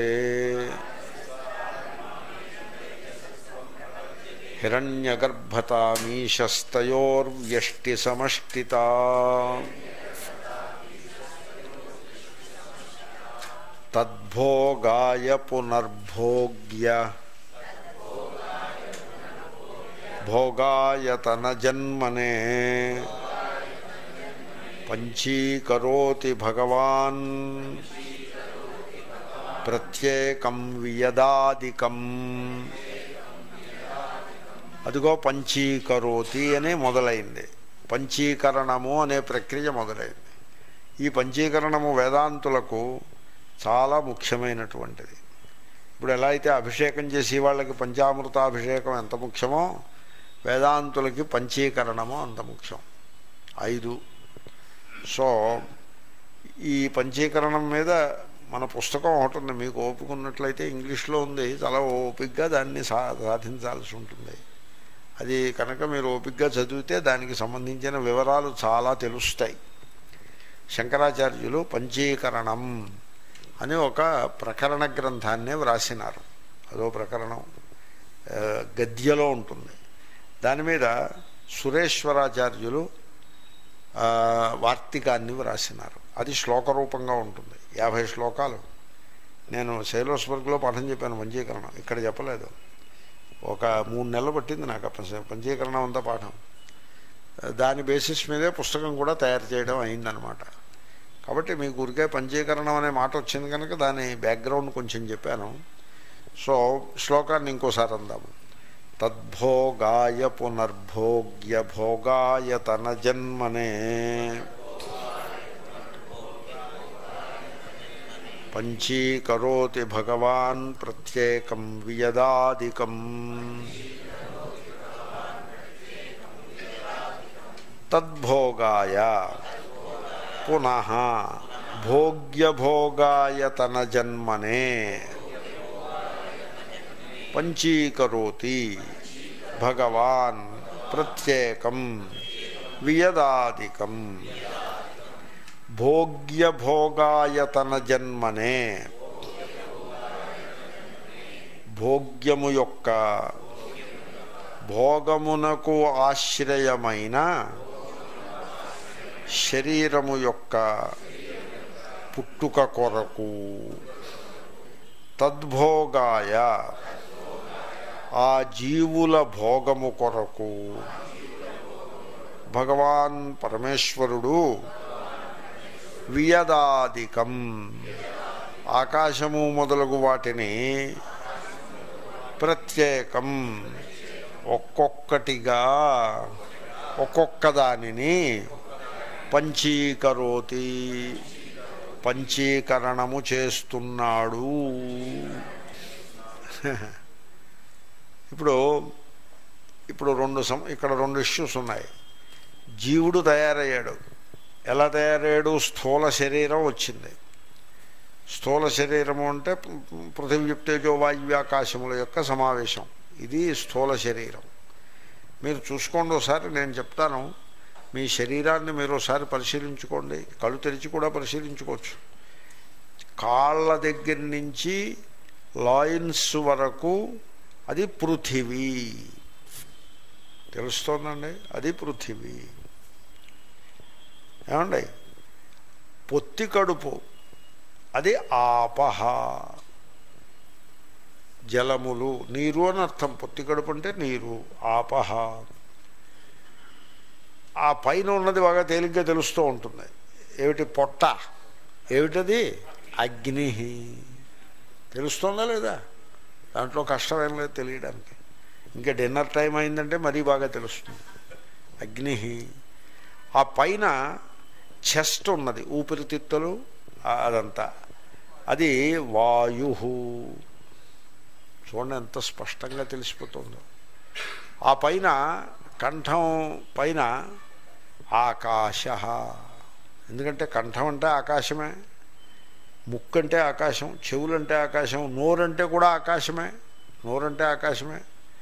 హిరణ్యగర్భతామీశస్తయోర్వ్యష్టి సమష్టిత. తద్భోగాయ పునర్భోగ్య భోగాయతన జన్మనే పంచీకరోతి భగవాన్ ప్రత్యేకం వియదాదికం. అదిగో పంచీకరోతి అనే మొదలైంది. పంచీకరణము అనే ప్రక్రియ మొదలైంది. ఈ పంచీకరణము వేదాంతులకు చాలా ముఖ్యమైనటువంటిది. ఇప్పుడు ఎలా అయితే అభిషేకం చేసి వాళ్ళకి పంచామృతాభిషేకం ఎంత ముఖ్యమో వేదాంతులకి పంచీకరణము అంత ముఖ్యం. 5. సో ఈ పంచీకరణం మీద మన పుస్తకం ఒకటి ఉంది, మీకు ఓపిక ఉన్నట్లయితే ఇంగ్లీష్లో ఉంది. చాలా ఓపికగా దాన్ని సాధించాల్సి ఉంటుంది. అది కనుక మీరు ఓపికగా చదివితే దానికి సంబంధించిన వివరాలు చాలా తెలుస్తాయి. శంకరాచార్యులు పంచీకరణం అని ఒక ప్రకరణ గ్రంథాన్నే వ్రాసినారు. అదో ప్రకరణం గద్యలో ఉంటుంది. దాని మీద సురేశ్వరాచార్యులు వార్తికాన్ని వ్రాసినారు. అది శ్లోకరూపంగా ఉంటుంది. 50 శ్లోకాలు. నేను శైలోస్వర్గ్లో పాఠం చెప్పాను పంచీకరణం, ఇక్కడ చెప్పలేదు. ఒక 3 నెలలు పట్టింది నాకు పంచీకరణం అంతా పాఠం. దాని బేసిస్ మీదే పుస్తకం కూడా తయారు చేయడం అయిందనమాట. కాబట్టి మీకు ఊరికే పంచీకరణం అనే మాట వచ్చింది కనుక దాని బ్యాక్గ్రౌండ్ కొంచెం చెప్పాను. సో శ్లోకాన్ని ఇంకోసారి అందాము. తద్భోగాయ పునర్భోగ్య భోగాయతన జన్మనే పంచీకరోతి భగవాన్ ప్రత్యేకం వియదాదికం. తద్భోగాయ పునః భోగ్యభోగాయతన జన్మనే పంచీకరోతి భగవాన్ ప్రత్యేకం వియదాదికం. భోగ్యభోగాయతన జన్మనే భోగ్యము యొక్క భోగమునకు ఆశ్రయమైన శరీరము యొక్క పుట్టుక కొరకు తద్భోగాయ ఆ జీవుల భోగము కొరకు భగవాన్ పరమేశ్వరుడు వియదాదికం ఆకాశము మొదలగు వాటిని ప్రత్యేకం ఒక్కొక్కటిగా ఒక్కొక్క దానిని పంచీకరోతి పంచీకరణము చేస్తున్నాడు. ఇప్పుడు ఇక్కడ రెండు ఇష్యూస్ ఉన్నాయి. జీవుడు తయారయ్యాడు. ఎలా తయారయ్యాడు? స్థూల శరీరం వచ్చింది. స్థూల శరీరము అంటే పృథివీ తేజో వాయువ్యాకాశముల యొక్క సమావేశం. ఇది స్థూల శరీరం. మీరు చూసుకోండి ఒకసారి, నేను చెప్తాను. మీ శరీరాన్ని మీరు ఒకసారి పరిశీలించుకోండి. కళ్ళు తెరిచి కూడా పరిశీలించుకోవచ్చు. కాళ్ళ దగ్గర నుంచి లాయిన్స్ వరకు అది పృథివీ. తెలుస్తోందండి? అది పృథివీ. ఏమండి? పొత్తి కడుపు అది ఆపహ, జలములు, నీరు అని అర్థం. పొత్తి కడుపు అంటే నీరు, ఆపహ. ఆ పైన ఉన్నది బాగా తేలిగ్గా తెలుస్తూ ఉంటుంది. ఏమిటి? పొట్ట. ఏమిటది? అగ్ని. తెలుస్తుందా లేదా? దాంట్లో కష్టం ఏం లేదు తెలియడానికి. ఇంకా డిన్నర్ టైం అయిందంటే మరీ బాగా తెలుస్తుంది. అగ్ని. ఆ పైన చెస్ట్ ఉన్నది, ఊపిరితిత్తులు, అదంతా, అది వాయు. చూడండి ఎంత స్పష్టంగా తెలిసిపోతుందో. ఆ పైన కంఠం పైన ఆకాశ. ఎందుకంటే కంఠం అంటే ఆకాశమే, ముక్కు అంటే ఆకాశం, చెవులంటే ఆకాశం, నోరంటే కూడా ఆకాశమే. నోరంటే ఆకాశమే.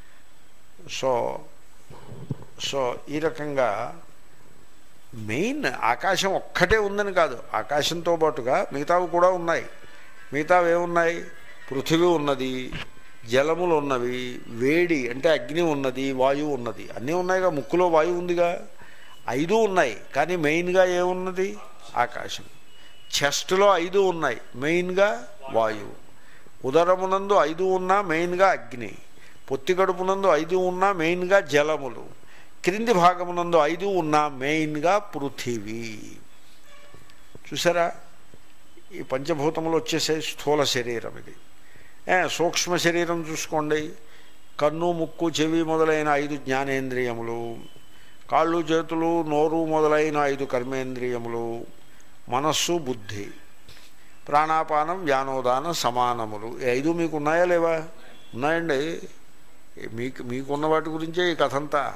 సో ఈ రకంగా మెయిన్ ఆకాశం ఒక్కటే ఉందని కాదు, ఆకాశంతో పాటుగా మిగతావి కూడా ఉన్నాయి. మిగతావి ఏమున్నాయి? పృథివీ ఉన్నది, జలములు ఉన్నవి, వేడి అంటే అగ్ని ఉన్నది, వాయువు ఉన్నది, అన్నీ ఉన్నాయిగా. ముక్కులో వాయువు ఉందిగా. 5 ఉన్నాయి, కానీ మెయిన్గా ఏమున్నది? ఆకాశం. చెస్ట్లో 5 ఉన్నాయి, మెయిన్గా వాయువు. ఉదరమునందు 5 ఉన్నా మెయిన్గా అగ్ని. పొత్తి కడుపునందు 5 ఉన్నా మెయిన్గా జలములు. క్రింది భాగమునందు 5 ఉన్నా మెయిన్గా పృథివీ. చూసారా? ఈ పంచభూతములు వచ్చేసే స్థూల శరీరం ఇది. సూక్ష్మ శరీరం చూసుకోండి. కన్ను, ముక్కు, చెవి మొదలైన 5 జ్ఞానేంద్రియములు, కాళ్ళు, చేతులు, నోరు మొదలైన 5 కర్మేంద్రియములు, మనస్సు, బుద్ధి, ప్రాణాపానం, వ్యానోదాన సమానములు. 5 మీకు ఉన్నాయా లేవా? ఉన్నాయండి. మీకున్న వాటి గురించే ఈ కథ అంతా.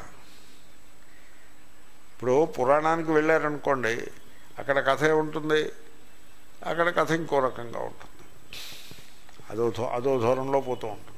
ఇప్పుడు పురాణానికి వెళ్ళారనుకోండి, అక్కడ కథ ఏముంటుంది? అక్కడ కథ ఇంకో రకంగా ఉంటుంది. అదో ధోరణిలో పోతూ ఉంటుంది.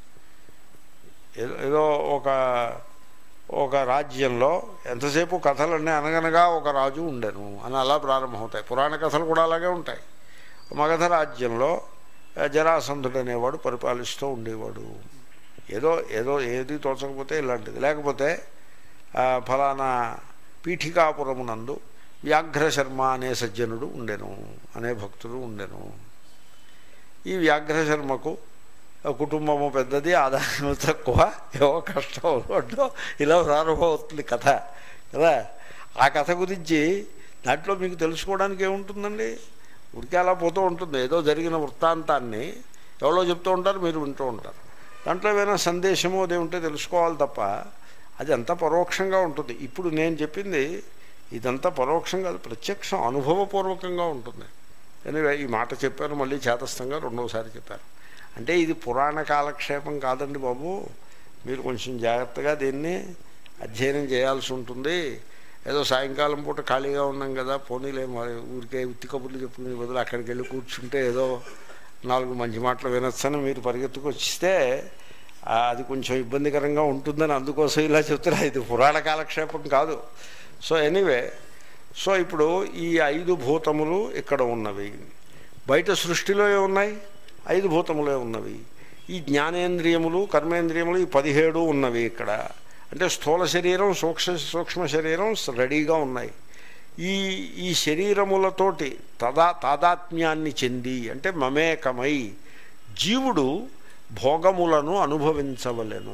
ఏదో ఒక రాజ్యంలో ఎంతసేపు కథలన్నీ అనగనగా ఒక రాజు ఉండెను అని అలా ప్రారంభమవుతాయి. పురాణ కథలు కూడా అలాగే ఉంటాయి. మగధ రాజ్యంలో జరాసంధుడు అనేవాడు పరిపాలిస్తూ ఉండేవాడు. ఏది తోచకపోతే ఇలాంటిది, లేకపోతే ఫలానా పీఠికాపురమునందు వ్యాఘ్రశర్మ అనే సజ్జనుడు ఉండెను, అనే భక్తుడు ఉండెను. ఈ వ్యాఘ్రశర్మకు కుటుంబము పెద్దది, ఆదాయం తక్కువ, ఏవో కష్టం ఇలా ప్రారంభమవుతుంది కథ కదా. ఆ కథ గురించి దాంట్లో మీకు తెలుసుకోవడానికి ఏముంటుందండి? ఉడికి అలా పోతూ ఉంటుంది. ఏదో జరిగిన వృత్తాంతాన్ని ఎవరో చెప్తూ ఉంటారు, మీరు వింటూ ఉంటారు. దాంట్లో ఏమైనా సందేశము అదే ఉంటే తెలుసుకోవాలి తప్ప అది అంతా పరోక్షంగా ఉంటుంది. ఇప్పుడు నేను చెప్పింది ఇదంతా పరోక్షంగా, ప్రత్యక్షం, అనుభవపూర్వకంగా ఉంటుంది. ఎనివే ఈ మాట చెప్పాను, మళ్ళీ చేతస్థంగా రెండోసారి చెప్పాను. అంటే ఇది పురాణ కాలక్షేపం కాదండి బాబు. మీరు కొంచెం జాగ్రత్తగా దీన్ని అధ్యయనం చేయాల్సి ఉంటుంది. ఏదో సాయంకాలం పూట ఖాళీగా ఉన్నాం కదా, పోనీలే మరి ఊరికే ఉత్తి కబుర్లు చెప్పుకునే బదులు అక్కడికి వెళ్ళి కూర్చుంటే ఏదో 4 మంచి మాటలు వినొచ్చని మీరు పరిగెత్తుకు వచ్చిస్తే అది కొంచెం ఇబ్బందికరంగా ఉంటుందని అందుకోసం ఇలా చెప్తున్నా. ఇది పురాణ కాలక్షేపం కాదు. సో ఎనీవే, సో ఇప్పుడు ఈ 5 భూతములు ఇక్కడ ఉన్నవి. బయట సృష్టిలో ఏమున్నాయి? 5 భూతములే ఉన్నవి. ఈ జ్ఞానేంద్రియములు, కర్మేంద్రియములు ఈ 17 ఉన్నవి ఇక్కడ. అంటే స్థూల శరీరం, సూక్ష్మ శరీరం రెడీగా ఉన్నాయి. ఈ శరీరములతోటి తాదాత్మ్యాన్ని చెంది, అంటే మమేకమై జీవుడు భోగములను అనుభవించవలెను.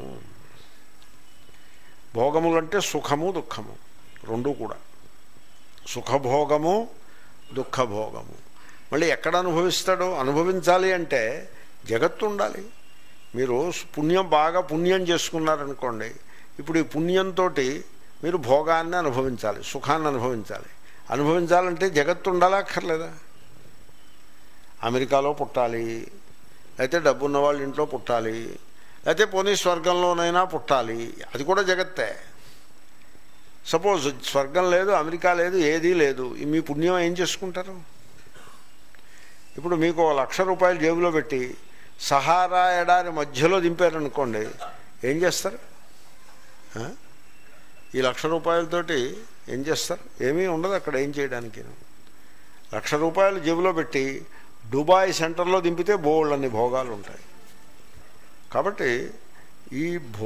భోగములంటే సుఖము, దుఃఖము రెండూ కూడా. సుఖభోగము, దుఃఖభోగము. మళ్ళీ ఎక్కడ అనుభవిస్తాడో? అనుభవించాలి అంటే జగత్తు ఉండాలి. మీరు బాగా పుణ్యం చేసుకున్నారనుకోండి, ఇప్పుడు ఈ పుణ్యంతో మీరు భోగాన్ని అనుభవించాలి, సుఖాన్ని అనుభవించాలి. అనుభవించాలంటే జగత్తు ఉండాలా అక్కర్లేదా? అమెరికాలో పుట్టాలి, అయితే డబ్బున్న వాళ్ళ ఇంట్లో పుట్టాలి, అయితే పోనీ స్వర్గంలోనైనా పుట్టాలి, అది కూడా జగత్తే. సపోజ్ స్వర్గం లేదు, అమెరికా లేదు, ఏదీ లేదు, మీ పుణ్యం ఏం చేసుకుంటారు? ఇప్పుడు మీకు 1,00,000 రూపాయలు జేబులో పెట్టి సహారా ఎడారి మధ్యలో దింపారనుకోండి, ఏం చేస్తారు? ఈ 1,00,000 రూపాయలతోటి ఏం చేస్తారు? ఏమీ ఉండదు అక్కడ ఏం చేయడానికి. 1,00,000 రూపాయలు జేబులో పెట్టి దుబాయ్ సెంటర్లో దింపితే బోల్డ్ అన్ని భోగాలు ఉంటాయి. కాబట్టి ఈ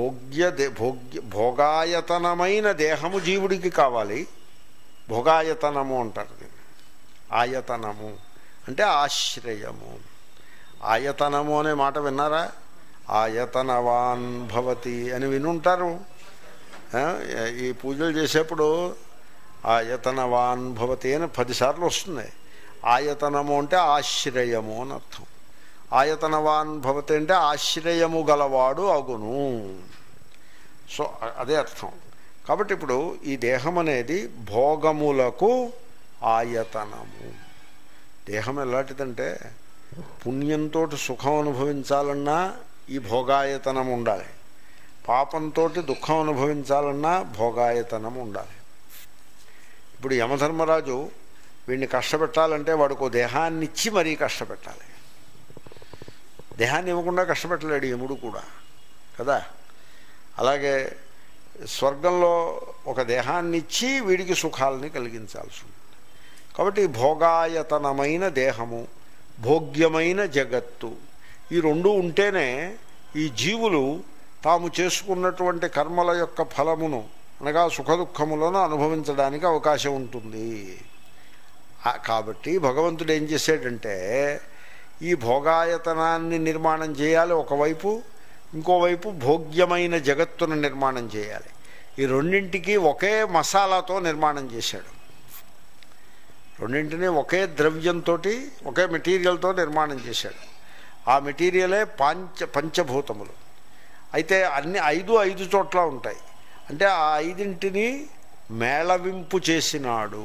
భోగాయతనమైన దేహము జీవుడికి కావాలి. భోగాయతనము అంటారు దీన్ని. ఆయతనము అంటే ఆశ్రయము. ఆయతనము అనే మాట విన్నారా? ఆయతనవాన్ భవతి అని వినుంటారు. ఈ పూజలు చేసేప్పుడు ఆయతనవాన్ భవతి అని 10 సార్లు వస్తుంది. ఆయతనము అంటే ఆశ్రయము అని అర్థం. ఆయతనవాన్ భవతి అంటే ఆశ్రయము గలవాడు అగును. సో అదే అర్థం. కాబట్టి ఇప్పుడు ఈ దేహం అనేది భోగములకు ఆయతనము. దేహం ఎలాంటిదంటే పుణ్యంతో సుఖం అనుభవించాలన్నా ఈ భోగాయతనం ఉండాలి, పాపంతో దుఃఖం అనుభవించాలన్నా భోగాయతనం ఉండాలి. ఇప్పుడు యమధర్మరాజు వీడిని కష్టపెట్టాలంటే వాడికి దేహాన్ని ఇచ్చి మరీ కష్టపెట్టాలి. దేహాన్ని ఇవ్వకుండా కష్టపెట్టలేడు యముడు కూడా కదా. అలాగే స్వర్గంలో ఒక దేహాన్ని ఇచ్చి వీడికి సుఖాలని కలిగించాల్సి ఉంటుంది. కాబట్టి భోగాయతనమైన దేహము, భోగ్యమైన జగత్తు, ఈ రెండు ఉంటేనే ఈ జీవులు తాము చేసుకున్నటువంటి కర్మల యొక్క ఫలమును అనగా సుఖదుఖములను అనుభవించడానికి అవకాశం ఉంటుంది. కాబట్టి భగవంతుడు ఏం చేశాడంటే ఈ భోగాయతనాన్ని నిర్మాణం చేయాలి ఒకవైపు, ఇంకోవైపు భోగ్యమైన జగత్తును నిర్మాణం చేయాలి. ఈ రెండింటికి ఒకే మసాలాతో నిర్మాణం చేశాడు. రెండింటినీ ఒకే ద్రవ్యంతో, ఒకే మెటీరియల్తో నిర్మాణం చేశాడు. ఆ మెటీరియలే పంచభూతములు. అయితే అన్ని 5 చోట్ల ఉంటాయి. అంటే ఆ 5 మేళవింపు చేసినాడు.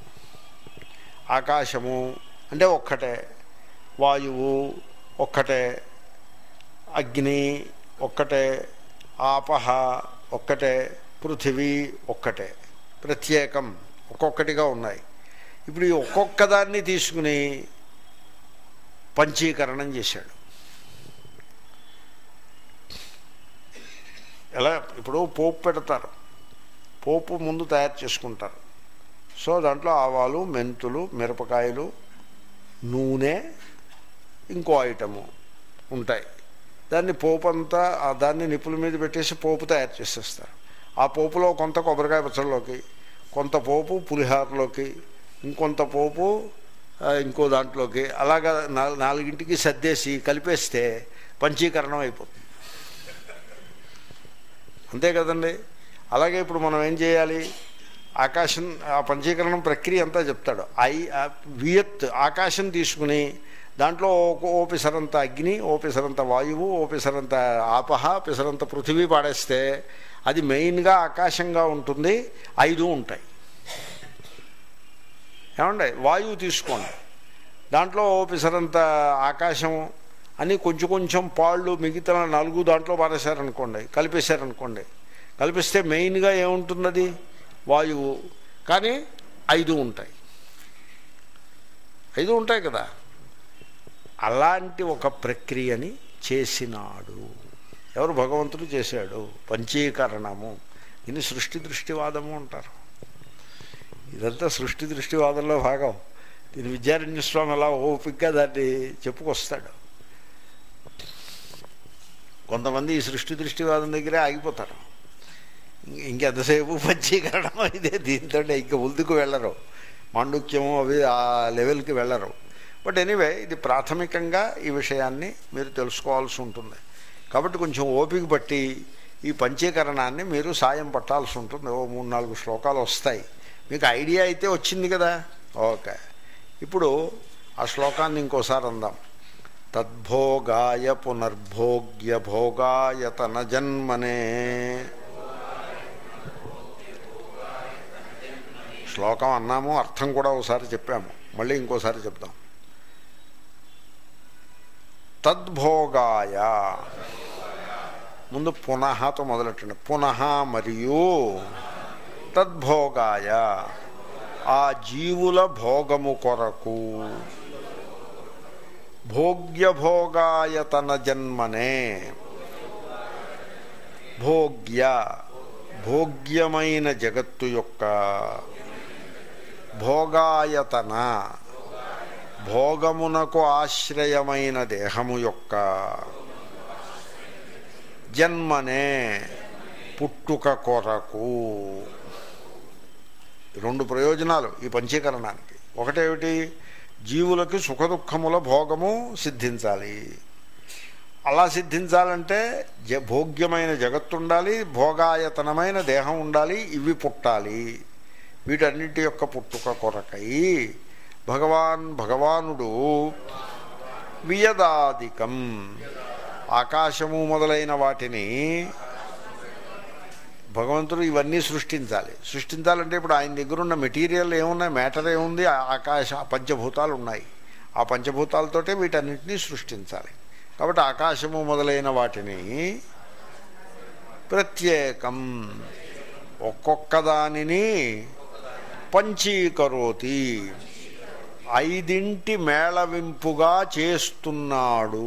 ఆకాశము అంటే ఒక్కటే, వాయువు ఒక్కటే, అగ్ని ఒక్కటే, ఆపహ ఒక్కటే, పృథివీ ఒక్కటే, ప్రత్యేకం ఒక్కొక్కటిగా ఉన్నాయి. ఇప్పుడు ఈ ఒక్కొక్క దాన్ని తీసుకుని పంచీకరణం చేశాడు. ఎలా? ఇప్పుడు పోపు పెడతారు, పోపు ముందు తయారు చేసుకుంటారు. సో దాంట్లో ఆవాలు, మెంతులు, మిరపకాయలు, నూనె, ఇంకో ఐటము ఉంటాయి. దాన్ని పోపు అంతా దాన్ని నిప్పుల మీద పెట్టేసి పోపు తయారు చేసేస్తారు. ఆ పోపులో కొంత కొబ్బరికాయ పచ్చళ్ళలోకి, కొంత పోపు పులిహారలోకి, ఇంకొంత పోపు ఇంకో దాంట్లోకి, అలాగా 4 సర్దేసి కలిపేస్తే పంచీకరణం అయిపోతుంది. అంతే కదండి. అలాగే ఇప్పుడు మనం ఏం చేయాలి? ఆకాశం, ఆ పంచీకరణం ప్రక్రియ అంతా చెప్తాడు. వియత్ ఆకాశం తీసుకుని దాంట్లో ఓ పిసరంత అగ్ని, ఓ పిసరంత వాయువు, ఓ పిసరంత ఆపహ, పిసరంత పృథివీ పాడేస్తే అది మెయిన్గా ఆకాశంగా ఉంటుంది. 5 ఉంటాయి. ఏమండి? వాయువు తీసుకోండి, దాంట్లో ఓ పిసరంత ఆకాశం అని కొంచెం కొంచెం పాళ్ళు మిగతా 4 దాంట్లో పారేశారనుకోండి, కలిపేశారనుకోండి, కలిపిస్తే మెయిన్గా ఏముంటున్నది? వాయువు. కానీ 5 ఉంటాయి. 5 ఉంటాయి కదా. అలాంటి ఒక ప్రక్రియని చేసినాడు. ఎవరు? భగవంతుడు చేశాడు. పంచీకరణము. దీన్ని సృష్టి దృష్టివాదము అంటారు. ఇదంతా సృష్టి దృష్టివాదంలో భాగం. దీని విద్యారణ్య స్వామి అలా ఓపికగా దాన్ని చెప్పుకొస్తాడు. కొంతమంది ఈ సృష్టి దృష్టివాదం దగ్గరే ఆగిపోతారు. ఇంకెంతసేపు పంచీకరణం ఇదే, దీంతో ఇంకా ముందుకు వెళ్ళరు, మాండుక్యము అవి ఆ లెవెల్కి వెళ్ళరు. బట్ ఎనీవే, ఇది ప్రాథమికంగా ఈ విషయాన్ని మీరు తెలుసుకోవాల్సి ఉంటుంది. కాబట్టి కొంచెం ఓపిక పట్టి ఈ పంచీకరణాన్ని మీరు సాయం పట్టాల్సి ఉంటుంది. ఓ 3-4 శ్లోకాలు వస్తాయి. మీకు ఐడియా అయితే వచ్చింది కదా. ఓకే, ఇప్పుడు ఆ శ్లోకాన్ని ఇంకోసారి అందాం. తద్భోగాయ పునర్భోగ్య భోగాయతన జన్మనే. శ్లోకం అన్నాము, అర్థం కూడా ఒకసారి చెప్పాము, మళ్ళీ ఇంకోసారి చెప్దాం. తద్భోగాయ, ముందు పునఃతో మొదలెట్టండి. పునః మరియు తద్భోగాయ, ఆ జీవుల భోగము కొరకు, భోగ్యభోగాయతన జన్మనే. భోగ్య భోగ్యమైన జగత్తు యొక్క, భోగాయతన భోగమునకు ఆశ్రయమైన దేహము యొక్క జన్మనే పుట్టుక కొరకు. రెండు ప్రయోజనాలు ఈ పంచీకరణానికి. ఒకటేమిటి? జీవులకి సుఖదుఖముల భోగము సిద్ధించాలి. అలా సిద్ధించాలంటే భోగ్యమైన జగత్తు ఉండాలి, భోగాయతనమైన దేహం ఉండాలి, ఇవి పుట్టాలి. వీటన్నిటి యొక్క పుట్టుక కొరకై భగవానుడు వియదాదికం ఆకాశము మొదలైన వాటిని భగవంతుడు ఇవన్నీ సృష్టించాలంటే ఇప్పుడు ఆయన దగ్గర ఉన్న మెటీరియల్ ఏమున్నాయి, మ్యాటర్ ఏముంది, ఆకాశ పంచభూతాలు ఉన్నాయి. ఆ పంచభూతాలతోటే వీటన్నిటినీ సృష్టించాలి. కాబట్టి ఆకాశము మొదలైన వాటిని ప్రత్యేకం ఒక్కొక్క దానిని పంచీకరోతి 5 మేళవింపుగా చేస్తున్నాడు.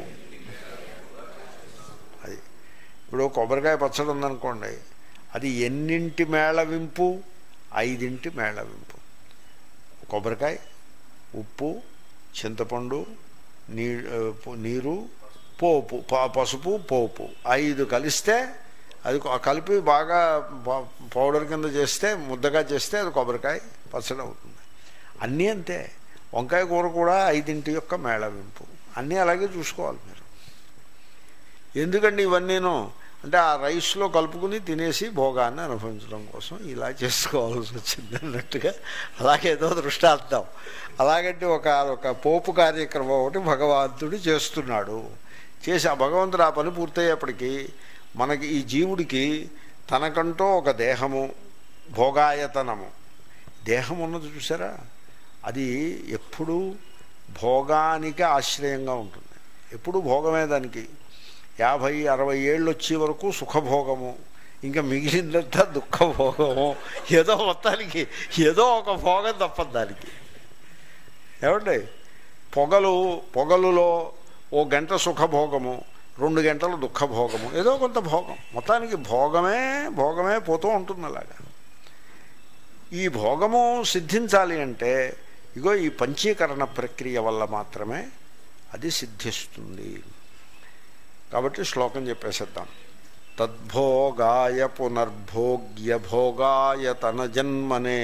అది ఇప్పుడు కొబ్బరికాయ పచ్చడి ఉందనుకోండి, అది ఎన్నింటి మేళవింపు? 5 మేళవింపు. కొబ్బరికాయ, ఉప్పు, చింతపండు, నీరు, పోపు, పసుపు, పోపు 5 కలిస్తే అది కలిపి బాగా పౌడర్ కింద చేస్తే, ముద్దగా చేస్తే అది కొబ్బరికాయ పచ్చడి అవుతుంది. అన్నీ అంతే. వంకాయ కూర కూడా 5 యొక్క మేళవింపు. అన్నీ అలాగే చూసుకోవాలి మీరు. ఎందుకండి ఇవన్నీను అంటే ఆ రైస్లో కలుపుకుని తినేసి భోగాన్ని అనుభవించడం కోసం ఇలా చేసుకోవాల్సి వచ్చింది అన్నట్టుగా అలాగేదో దృష్టార్థం. అలాగంటే ఒక పోపు కార్యక్రమం ఒకటి భగవంతుడు చేస్తున్నాడు. చేసి ఆ భగవంతుడు ఆ పని పూర్తయ్యేప్పటికీ మనకి ఈ జీవుడికి తనకంటూ ఒక దేహము, భోగాయతనము, దేహం ఉన్నది చూసారా, అది ఎప్పుడూ భోగానికి ఆశ్రయంగా ఉంటుంది. ఎప్పుడు భోగమే దానికి. 50-60 ఏళ్ళు వచ్చే వరకు సుఖభోగము, ఇంకా మిగిలిందంతా దుఃఖభోగము. ఏదో మొత్తానికి ఏదో ఒక భోగం తప్పదు దానికి. ఏమండి, పొగలులో 1 గంట సుఖభోగము, 2 గంటలు దుఃఖభోగము, ఏదో కొంత భోగం. మొత్తానికి భోగమే పోతూ ఉంటుంది అలాగా. ఈ భోగము సిద్ధించాలి అంటే ఇగో ఈ పంచీకరణ ప్రక్రియ వల్ల మాత్రమే అది సిద్ధిస్తుంది. కాబట్టి శ్లోకం చెప్పేసేద్దాం. తద్భోగాయ పునర్భోగ్య భోగాయ తన జన్మనే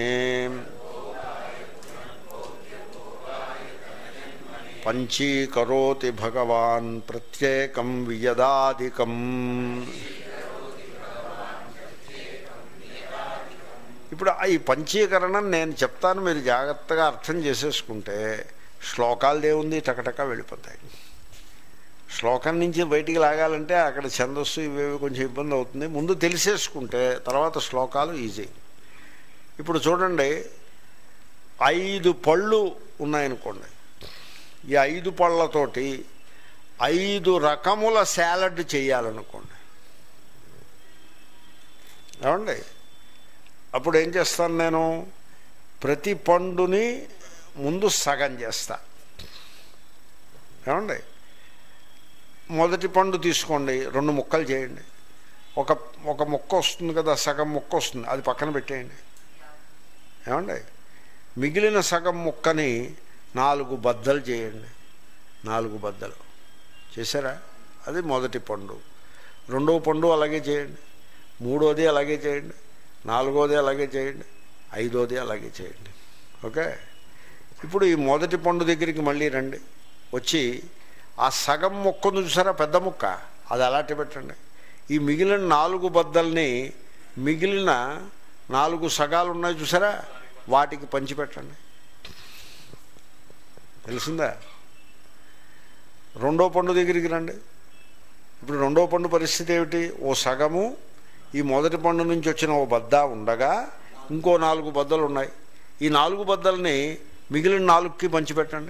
పంచీకరోతి భగవాన్ ప్రత్యేకం వియదాదికం. ఇప్పుడు ఈ పంచీకరణం నేను చెప్తాను, మీరు జాగ్రత్తగా అర్థం చేసేసుకుంటే శ్లోకాలదే ఉంది, టకటక వెళ్ళిపోతాయి. శ్లోకం నుంచి బయటికి లాగాలంటే అక్కడ ఛందస్సు ఇవేవి కొంచెం ఇబ్బంది అవుతుంది. ముందు తెలిసేసుకుంటే తర్వాత శ్లోకాలు ఈజీ. ఇప్పుడు చూడండి, 5 పళ్ళు ఉన్నాయనుకోండి. ఈ 5 పళ్ళతోటి 5 రకముల సాలడ్ చేయాలనుకోండి. ఏమండి, అప్పుడు ఏం చేస్తాను నేను? ప్రతి పండుని ముందు సగం చేస్తా. ఏమండి, మొదటి పండు తీసుకోండి, 2 ముక్కలు చేయండి. ఒక ముక్క వస్తుంది కదా, సగం ముక్క వస్తుంది, అది పక్కన పెట్టేయండి. ఏమండి, మిగిలిన సగం ముక్కని 4 బద్దలు చేయండి. 4 బద్దలు చేశారా? అది మొదటి పండు. 2వ పండు అలాగే చేయండి, 3వది అలాగే చేయండి, 4వది అలాగే చేయండి, 5వది అలాగే చేయండి. ఓకే. ఇప్పుడు ఈ మొదటి పండు దగ్గరికి మళ్ళీ రండి. వచ్చి ఆ సగం ముక్కను చూసారా, పెద్ద ముక్క, అది అలాంటి పెట్టండి. ఈ మిగిలిన 4 బద్దల్ని మిగిలిన 4 సగాలు ఉన్నాయి చూసారా, వాటికి పంచిపెట్టండి. తెలిసిందా? 2వ పండు దగ్గరికి రండి. ఇప్పుడు 2వ పండు పరిస్థితి ఏమిటి? ఓ సగము ఈ మొదటి పండు నుంచి వచ్చిన ఓ బద్ద ఉండగా ఇంకో 4 బద్దలు ఉన్నాయి. ఈ 4 బద్దల్ని మిగిలిన 4కి పంచిపెట్టండి.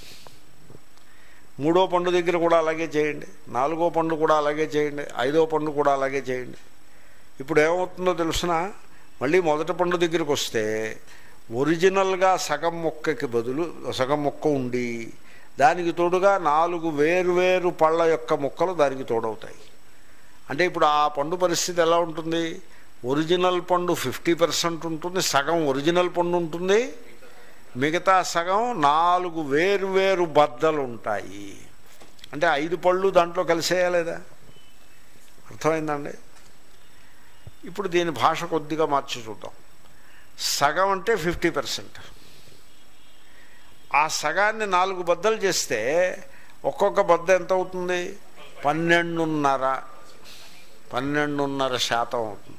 3వ పండు దగ్గర కూడా అలాగే చేయండి, 4వ పండు కూడా అలాగే చేయండి, 5వ పండు కూడా అలాగే చేయండి. ఇప్పుడు ఏమవుతుందో తెలుసునా? మళ్ళీ మొదటి పండు దగ్గరికి వస్తే ఒరిజినల్గా సగం ముక్కకి బదులు సగం ముక్క ఉండి దానికి తోడుగా 4 వేరు పళ్ళ యొక్క ముక్కలు దానికి తోడవుతాయి. అంటే ఇప్పుడు ఆ పండు పరిస్థితి ఎలా ఉంటుంది? ఒరిజినల్ పండు 50% ఉంటుంది, సగం ఒరిజినల్ పండు ఉంటుంది, మిగతా సగం 4 వేరు బద్దలు ఉంటాయి. అంటే 5 పళ్ళు దాంట్లో కలిసేయా లేదా? అర్థమైందండి? ఇప్పుడు దీని భాష కొద్దిగా మార్చి చూద్దాం. సగం అంటే 50%. ఆ సగాన్ని 4 బద్దలు చేస్తే ఒక్కొక్క బద్ద ఎంత అవుతుంది? 12.5% అవుతుంది.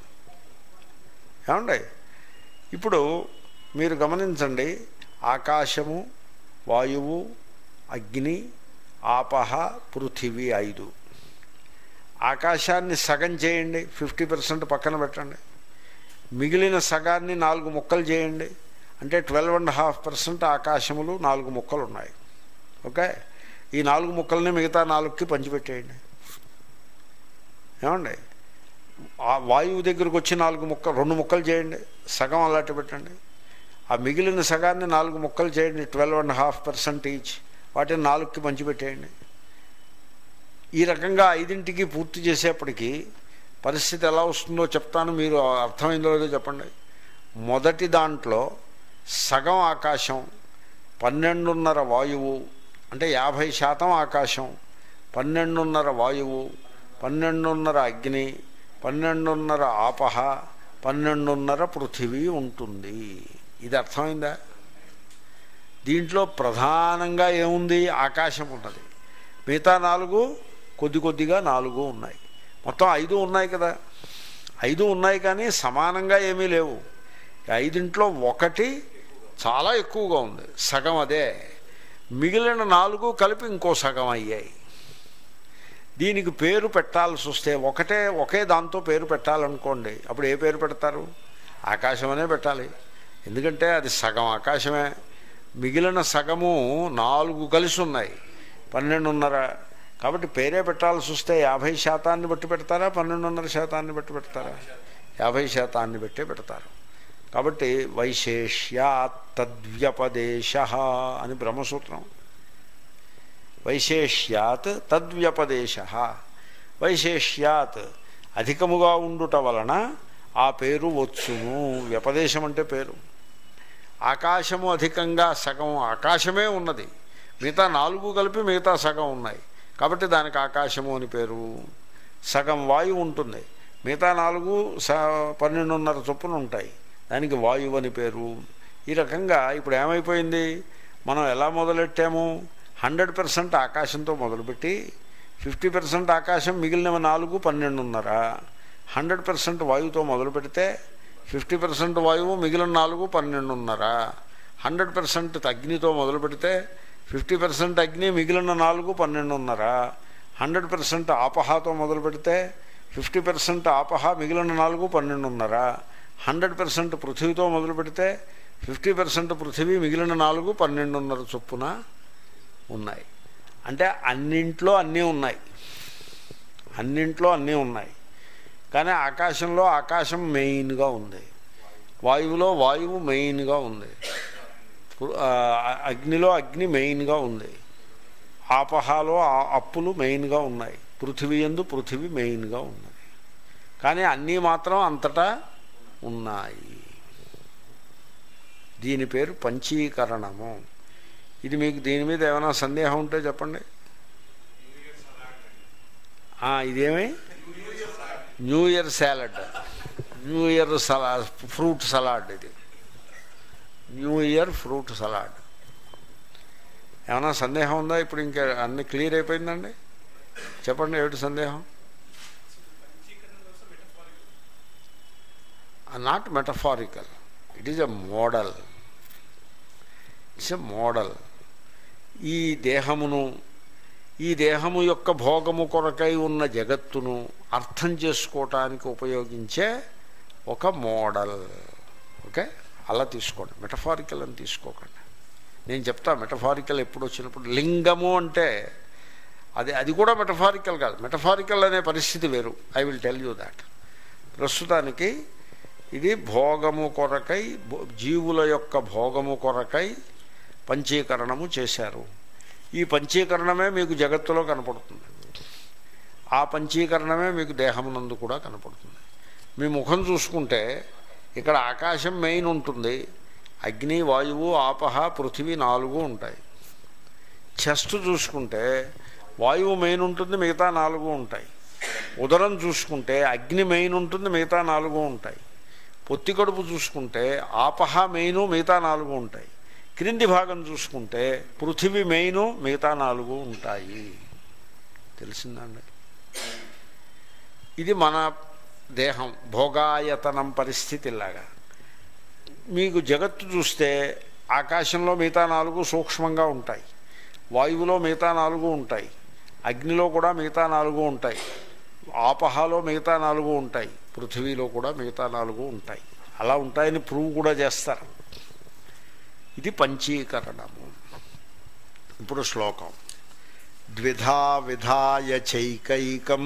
ఏమండి? ఇప్పుడు మీరు గమనించండి, ఆకాశము, వాయువు, అగ్ని, ఆపహ, పృథివీ 5. ఆకాశాన్ని సగం చేయండి, 50% పక్కన పెట్టండి. మిగిలిన సగాన్ని 4 ముక్కలు చేయండి, అంటే 12.5% ఆకాశములు 4 ముక్కలు ఉన్నాయి. ఓకే, ఈ 4 ముక్కల్ని మిగతా 4కి పంచిపెట్టేయండి. ఏమండి? ఆ వాయువు దగ్గరకు వచ్చి 2 ముక్కలు చేయండి, సగం అలాంటి పెట్టండి. ఆ మిగిలిన సగాన్ని 4 ముక్కలు చేయండి, 12.5% ఈచ్. వాటిని 4కి పంచిపెట్టేయండి. ఈ రకంగా 5ంటికి పూర్తి చేసేప్పటికీ పరిస్థితి ఎలా వస్తుందో చెప్తాను, మీరు అర్థమైందో లేదో చెప్పండి. మొదటి దాంట్లో సగం ఆకాశం, 12.5 వాయువు, అంటే 50% ఆకాశం, 12.5 వాయువు, 12.5 అగ్ని, 12.5 ఆపహ, 12.5 పృథివీ ఉంటుంది. ఇది అర్థమైందా? దీంట్లో ప్రధానంగా ఏముంది? ఆకాశం ఉన్నది. మిగతా 4 కొద్దిగా 4 ఉన్నాయి. మొత్తం 5 ఉన్నాయి కదా. 5 ఉన్నాయి కానీ సమానంగా ఏమీ లేవు. 5ంట్లో 1 చాలా ఎక్కువగా ఉంది, సగం అదే. మిగిలిన 4 కలిపి ఇంకో సగం అయ్యాయి. దీనికి పేరు పెట్టాల్సి వస్తే ఒకే దాంతో పేరు పెట్టాలనుకోండి, అప్పుడు ఏ పేరు పెడతారు? ఆకాశమనే పెట్టాలి. ఎందుకంటే అది సగం ఆకాశమే. మిగిలిన సగము 4 కలిసి ఉన్నాయి, 12.5. కాబట్టి పేరే పెట్టాల్సి వస్తే 50% బట్టి పెడతారా, 12.5% బట్టి పెడతారా? 50% బట్టే పెడతారు. కాబట్టి వైశేష్యాత్ తద్వ్యపదేశ అని బ్రహ్మసూత్రం. వైశేష్యాత్ తద్వ్యపదేశ. వైశేష్యాత్ అధికముగా ఉండుట వలన ఆ పేరు వచ్చును. వ్యపదేశం అంటే పేరు. ఆకాశము అధికంగా సగం ఆకాశమే ఉన్నది, మిగతా 4 కలిపి మిగతా సగం ఉన్నాయి, కాబట్టి దానికి ఆకాశము అని పేరు. సగం వాయువు ఉంటుంది, మిగతా 4 12.5 చొప్పున ఉంటాయి, దానికి వాయువు అని పేరు. ఈ రకంగా ఇప్పుడు ఏమైపోయింది? మనం ఎలా మొదలెట్టాము? 100% ఆకాశంతో మొదలుపెట్టి 50% ఆకాశం, మిగిలిన 4 12.5. 100% వాయువుతో మొదలు పెడితే 50% వాయువు, మిగిలిన 4 12.5. 100% అగ్నితో మొదలు పెడితే 50% అగ్ని, మిగిలిన 4 12.5. 100% ఆపహతో మొదలు పెడితే 50% ఆపహ, మిగిలిన 4 12.5. 100% పృథివీతో మొదలు పెడితే 50% పృథివీ, మిగిలిన 4 12.5 చొప్పున ఉన్నాయి. అంటే అన్నింట్లో అన్నీ ఉన్నాయి. కానీ ఆకాశంలో ఆకాశం మెయిన్గా ఉంది, వాయువులో వాయువు మెయిన్గా ఉంది, అగ్నిలో అగ్ని మెయిన్గా ఉంది, ఆపహాలో అప్పులు మెయిన్గా ఉన్నాయి, పృథివీ యందు పృథివీ మెయిన్గా ఉన్నది. కానీ అన్నీ మాత్రం అంతటా ఉన్నాయి. దీని పేరు పంచీకరణము. ఇది మీకు దీని మీద ఏమైనా సందేహం ఉంటే చెప్పండి. ఇదేమి? New year salad, new year salad, fruit salad. ఇది న్యూ ఇయర్ ఫ్రూట్ సలాడ్. ఏమైనా సందేహం ఉందా? ఇప్పుడు ఇంకా అన్నీ క్లియర్ అయిపోయిందండి. చెప్పండి, ఏమిటి సందేహం? Not metaphorical, it is a model. It's a model. ఈ దేహము యొక్క భోగము కొరకై ఉన్న జగత్తును అర్థం చేసుకోవటానికి ఉపయోగించే ఒక మోడల్. ఓకే, అలా తీసుకోండి, మెటఫారికల్ అని తీసుకోకండి. నేను చెప్తా మెటఫారికల్ ఎప్పుడు వచ్చినప్పుడు. లింగము అంటే అది కూడా మెటఫారికల్ కాదు. మెటఫారికల్ అనే పరిస్థితి వేరు. I will tell you that. ప్రస్తుతానికి ఇది భోగము కొరకై, జీవుల యొక్క భోగము కొరకై పంచీకరణము చేశారు. ఈ పంచీకరణమే మీకు జగత్తులో కనపడుతుంది. ఆ పంచీకరణమే మీకు దేహమునందు కూడా కనపడుతుంది. మీ ముఖం చూసుకుంటే ఇక్కడ ఆకాశం మెయిన్ ఉంటుంది, అగ్ని, వాయువు, ఆపహ, పృథివీ 4 ఉంటాయి. చెస్ట్ చూసుకుంటే వాయువు మెయిన్ ఉంటుంది, మిగతా 4 ఉంటాయి. ఉదరం చూసుకుంటే అగ్ని మెయిన్ ఉంటుంది, మిగతా 4 ఉంటాయి. పొత్తి కడుపు చూసుకుంటే ఆపహ మెయిను, మిగతా 4 ఉంటాయి. క్రింది భాగం చూసుకుంటే పృథివీ మెయిను, మిగతా 4 ఉంటాయి. తెలిసిందండి? ఇది మన దేహం భోగాయతనం పరిస్థితిలాగా. మీకు జగత్తు చూస్తే ఆకాశంలో మిగతా 4 సూక్ష్మంగా ఉంటాయి, వాయువులో మిగతా 4 ఉంటాయి, అగ్నిలో కూడా మిగతా 4 ఉంటాయి, ఆపహలో మిగతా 4 ఉంటాయి, పృథివీలో కూడా మిగతా 4 ఉంటాయి. అలా ఉంటాయని ప్రూవ్ కూడా చేస్తారు. ఇది పంచీకరణము. ఇప్పుడు శ్లోకం. ద్విధా విధాయ చైకైకం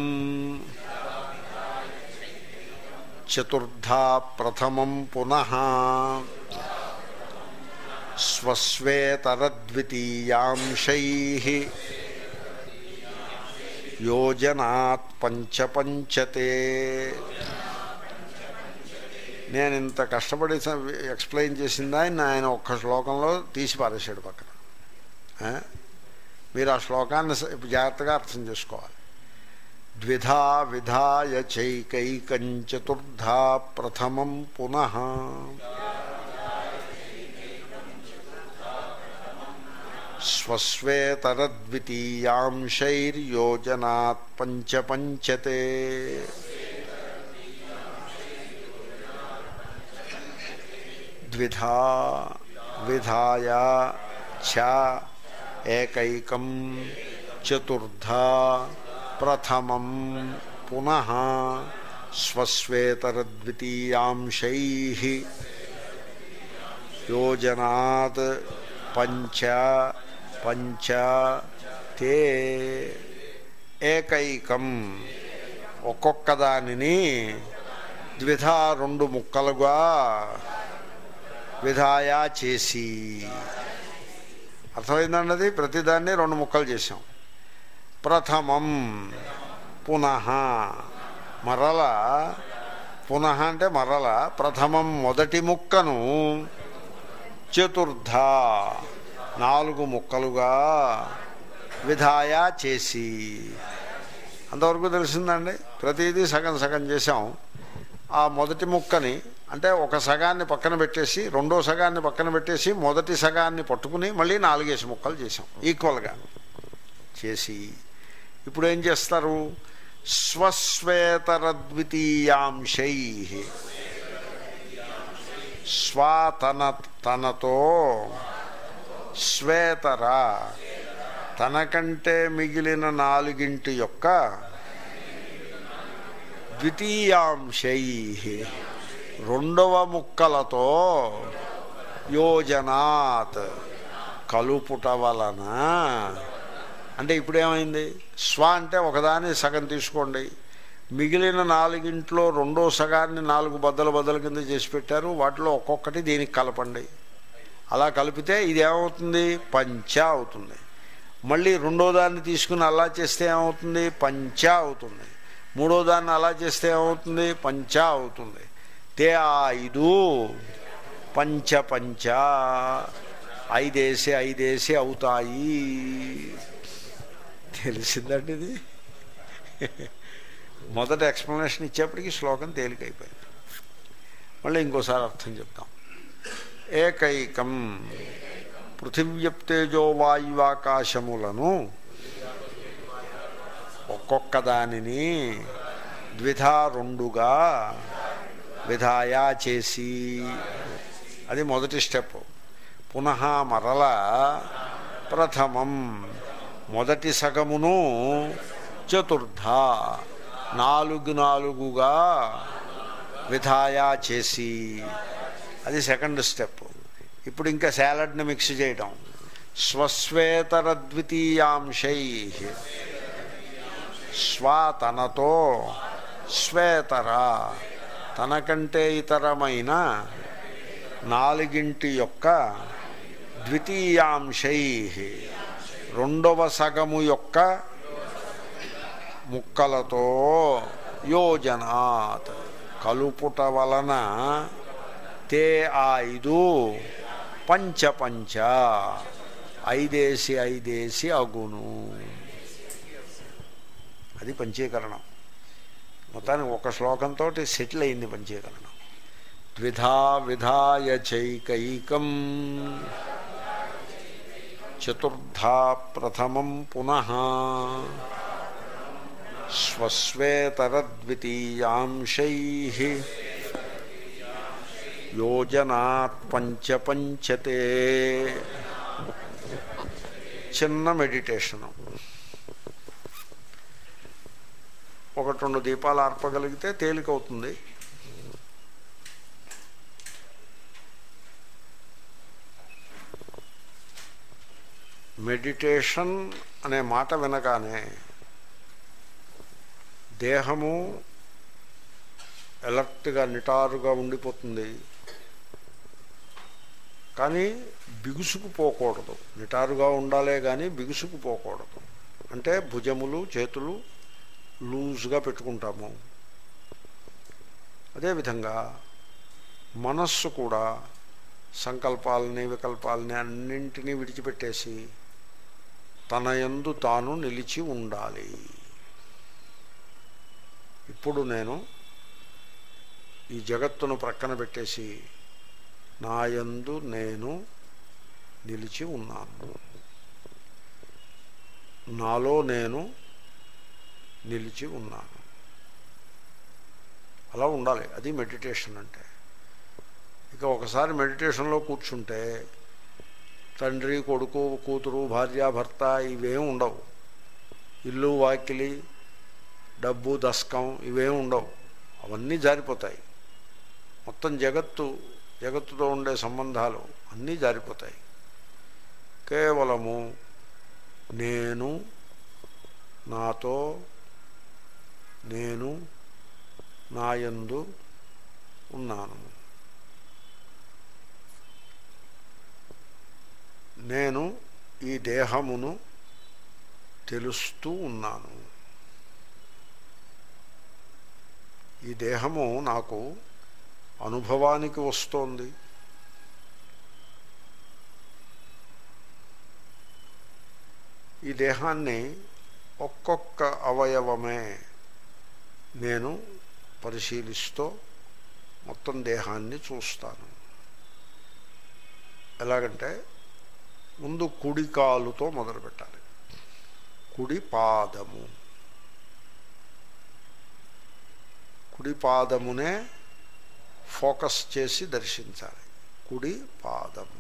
చతుర్థా ప్రథమం పునః స్వస్వేతరద్వితీయాంశైః యోజనాత్ పంచపంచతే. నేను ఇంత కష్టపడి ఎక్స్ప్లెయిన్ చేసిందా ఆయన ఒక్క శ్లోకంలో తీసి పారేశాడు పక్కన. మీరు ఆ శ్లోకాన్ని జాగ్రత్తగా అర్థం చేసుకోవాలి. ద్విధా విధాయ చైకైకం చతుర్థా ప్రథమం పునః స్వస్వేతరద్వితీయాంశైర్యోజనాత్ పంచపంచతే. ద్విధా విధాయ చ ఏకైకం చతుర్థా ప్రథమం పునః స్వస్వేతరద్వితీయాంశైః యోజనాత్ పంచ పంచ తే. ఏకైకం ఒక్కొక్క దానిని ద్విధా 2 ముక్కలుగా విధాయా చేసి. అర్థమైందండి? అది ప్రతిదాన్ని 2 ముక్కలు చేసాం. ప్రథమం పునః మరల, పునః అంటే మరల, ప్రథమం మొదటి ముక్కను చతుర్థ 4 ముక్కలుగా విధాయా చేసి. అంతవరకు తెలిసిందండి? ప్రతిదీ సగం సగం చేసాం. ఆ మొదటి ముక్కని అంటే ఒక సగాన్ని పక్కన పెట్టేసి రెండో సగాన్ని పక్కన పెట్టేసి మొదటి సగాన్ని పట్టుకుని మళ్ళీ 4 ముక్కలు చేసాం ఈక్వల్గా చేసి. ఇప్పుడు ఏం చేస్తారు? స్వస్వేతరద్వితీయాంశై, తనతో, శ్వేతర తనకంటే మిగిలిన 4 యొక్క ద్వితీయాంశై 2వ ముక్కలతో యోజనాత్ కలుపుట వలన. అంటే ఇప్పుడేమైంది? స్వ అంటే ఒకదాన్ని సగం తీసుకోండి, మిగిలిన 4 రెండో సగాన్ని 4 బద్దల కింద చేసి పెట్టారు, వాటిలో ఒక్కొక్కటి దీనికి కలపండి. అలా కలిపితే ఇది ఏమవుతుంది? పంచ అవుతుంది. మళ్ళీ రెండో దాన్ని తీసుకుని అలా చేస్తే ఏమవుతుంది? పంచ అవుతుంది. మూడో దాన్ని అలా చేస్తే ఏమవుతుంది? పంచ అవుతుంది. తే 5 పంచ పంచ 5 అవుతాయి. తెలిసిందండి ఇది? మొదట ఎక్స్ప్లెనేషన్ ఇచ్చేప్పటికీ శ్లోకం తేలికైపోయింది. మళ్ళీ ఇంకోసారి అర్థం చెప్తాం. ఏకైకం పృథివ్యప్తేజో వాయువాకాశములను ఒక్కొక్క దానిని ద్విధా 2గా విధాయా చేసి. అది మొదటి స్టెప్. పునః మరల ప్రథమం మొదటి సగమును చతుర్థ 4గా విధాయా చేసి. అది సెకండ్ స్టెప్. ఇప్పుడు ఇంకా సాలడ్ని మిక్స్ చేయడం. స్వస్వేతరద్వితీయాంశై, తనతో, శ్వేతర తనకంటే ఇతరమైన 4 యొక్క ద్వితీయాంశై 2వ సగము యొక్క ముక్కలతో యోజనాత్ కలుపుట వలన తే 5 పంచ పంచ 5 అగును. అది పంచీకరణం. మొత్తానికి ఒక శ్లోకంతో సెటిల్ అయింది పంచీకరణం. ద్విధా విధాయ చైకైకం చతుర్థా ప్రథమం పునః స్వస్వేతరద్వితీయాంశైః యోజనాత్ పంచపంచతే. చిన్న మెడిటేషను. ఒకటి రెండు దీపాలు ఆర్పగలిగితే తేలికవుతుంది. మెడిటేషన్ అనే మాట వినగానే దేహము ఎలర్ట్గా నిటారుగా ఉండిపోతుంది. కానీ బిగుసుకుపోకూడదు. నిటారుగా ఉండాలే కానీ బిగుసుకుపోకూడదు. అంటే భుజములు చేతులు లూజ్గా పెట్టుకుంటాము. అదేవిధంగా మనస్సు కూడా సంకల్పాలని వికల్పాలని అన్నింటినీ విడిచిపెట్టేసి తన యందు తాను నిలిచి ఉండాలి. ఇప్పుడు నేను ఈ జగత్తును ప్రక్కన పెట్టేసి నా యందు నేను నిలిచి ఉన్నాను, నాలో నేను నిలిచి ఉన్నాను. అలా ఉండాలి. అది మెడిటేషన్ అంటే. ఇక ఒకసారి మెడిటేషన్లో కూర్చుంటే తండ్రి కొడుకు కూతురు భార్య భర్త ఇవేం ఉండవు. ఇల్లు వాకిలి డబ్బు దశకం ఇవేం ఉండవు. అవన్నీ జారిపోతాయి. మొత్తం జగత్తుతో ఉండే సంబంధాలు అన్నీ జారిపోతాయి. కేవలము నేను, నాతో నేను, నాయందు ఉన్నాను. నేను ఈ దేహమును తెలుస్తూ ఉన్నాను. ఈ దేహము నాకు అనుభవానికి వస్తోంది. ఈ దేహాన్ని ఒక్కొక్క అవయవమే నేను పరిశీలిస్తూ మొత్తం దేహాన్ని చూస్తాను. ఎలాగంటే ముందు కుడి కాలుతో మొదలుపెట్టాలి. కుడి పాదము, కుడి పాదమునే ఫోకస్ చేసి దర్శించాలి. కుడి పాదము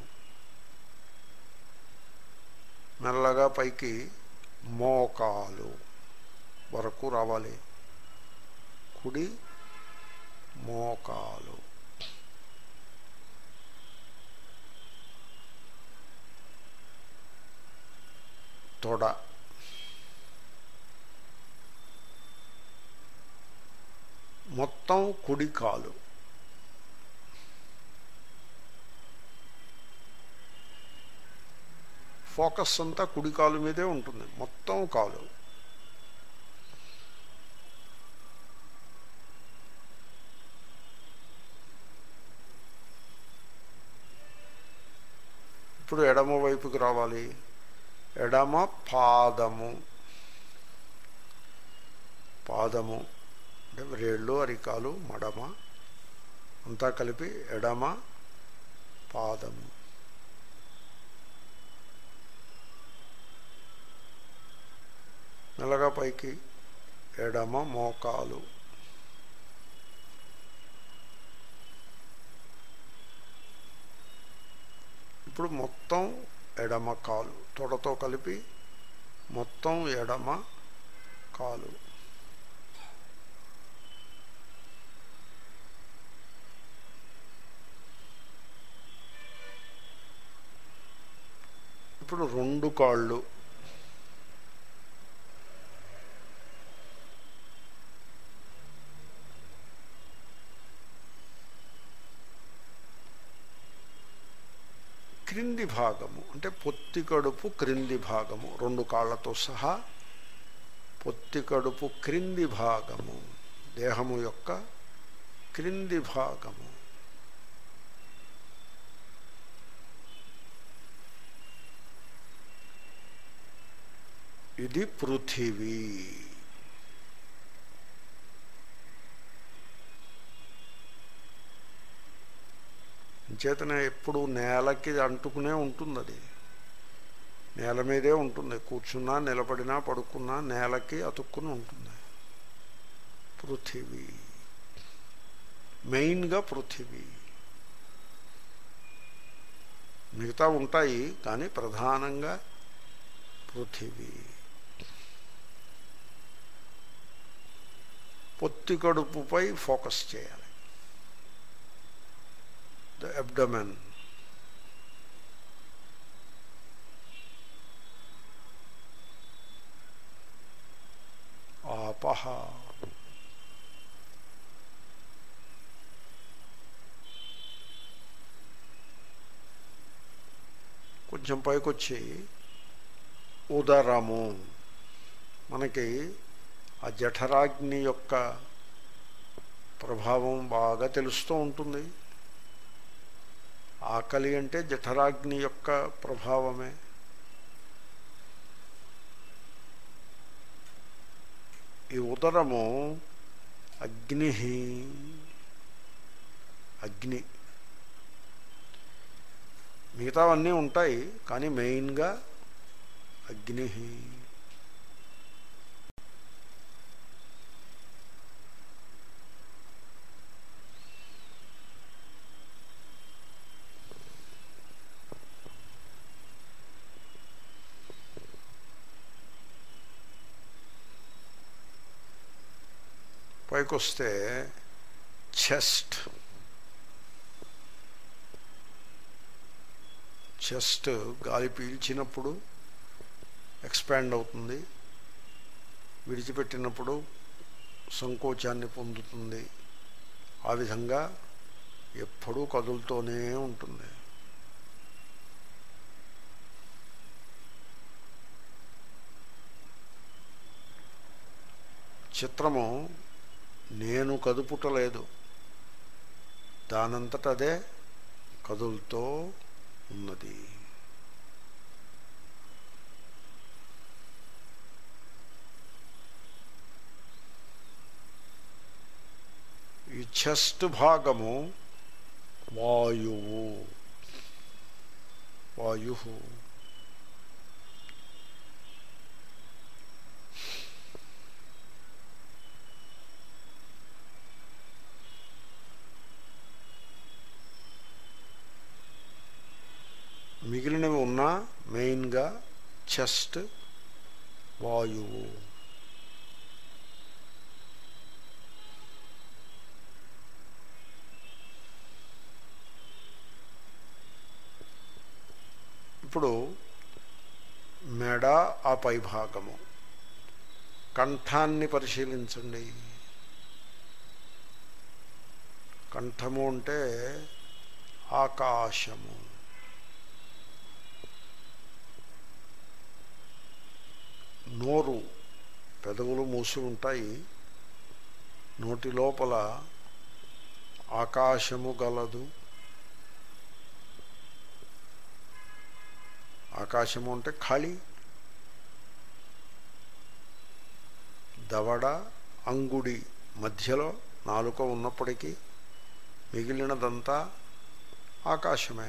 మెల్లగా పైకి మోకాలు వరకు రావాలి. కుడి మోకాలు, తొడ, మొత్తం కుడి కాలు, ఫోకస్ అంతా కుడి కాలు మీదే ఉంటుంది. మొత్తం కాలు. ఇప్పుడు ఎడమ వైపుకి రావాలి. ఎడమ పాదము, పాదము అంటే వ్రేళ్ళు అరికాలు మడమ అంతా కలిపి ఎడమ పాదము. మెల్లగా పైకి ఎడమ మోకాలు, ఇప్పుడు మొత్తం ఎడమ కాలు, తొడతో కలిపి మొత్తం ఎడమ కాలు. ఇప్పుడు రెండు కాళ్ళు, క్రింది భాగము అంటే పొత్తి కడుపు క్రింది భాగము, రెండు కాళ్ళతో సహా పొత్తి కడుపు క్రింది భాగము, దేహము యొక్క క్రింది భాగము. ఇది పృథివీ. అంచేతనే ఎప్పుడు నేలకి అంటుకునే ఉంటుంది, అది నేల మీదే ఉంటుంది. కూర్చున్నా, నిలబడినా, పడుకున్నా నేలకి అతుక్కుని ఉంటుంది. పృథివీ, మెయిన్గా పృథివీ. మిగతా ఉంటాయి కానీ ప్రధానంగా పృథివీ. పొత్తి కడుపుపై ఫోకస్ చేయాలి. The abdomen. ఆపహ. కొంచెం పైకొచ్చి ఉదరము. మనకి ఆ జఠరాగ్ని యొక్క ప్రభావం బాగా తెలుస్తూ ఉంటుంది. ఆకలి అంటే జఠరాగ్ని యొక్క ప్రభావమే. ఈ ఉదరము అగ్ని, అగ్ని. మిగతావన్నీ ఉంటాయి కానీ మెయిన్గా అగ్ని. పైకొస్తే చెస్ట్. చెస్ట్ గాలి పీల్చినప్పుడు ఎక్స్పాండ్ అవుతుంది, విడిచిపెట్టినప్పుడు సంకోచాన్ని పొందుతుంది. ఆ విధంగా ఎప్పుడూ కదులుతూనే ఉంటుంది. చిత్రము, నేను కదుపుటలేదు, దానంతట అదే కదులుతో ఉన్నది. ఈ చెస్ట్ భాగము వాయువు. వాయు. మిగిలినవి ఉన్నా మెయిన్గా చెస్ట్, వాయువు. ఇప్పుడు మెడ, ఆ పైభాగము. కంఠాన్ని పరిశీలించండి. కంఠము అంటే ఆకాశము. నోరు, పెదవులు మూసి ఉంటాయి. నోటి లోపల ఆకాశము గలదు. ఆకాశము అంటే ఖాళీ. దవడ, అంగుడి మధ్యలో నాలుక ఉన్నప్పటికీ మిగిలినదంతా ఆకాశమే.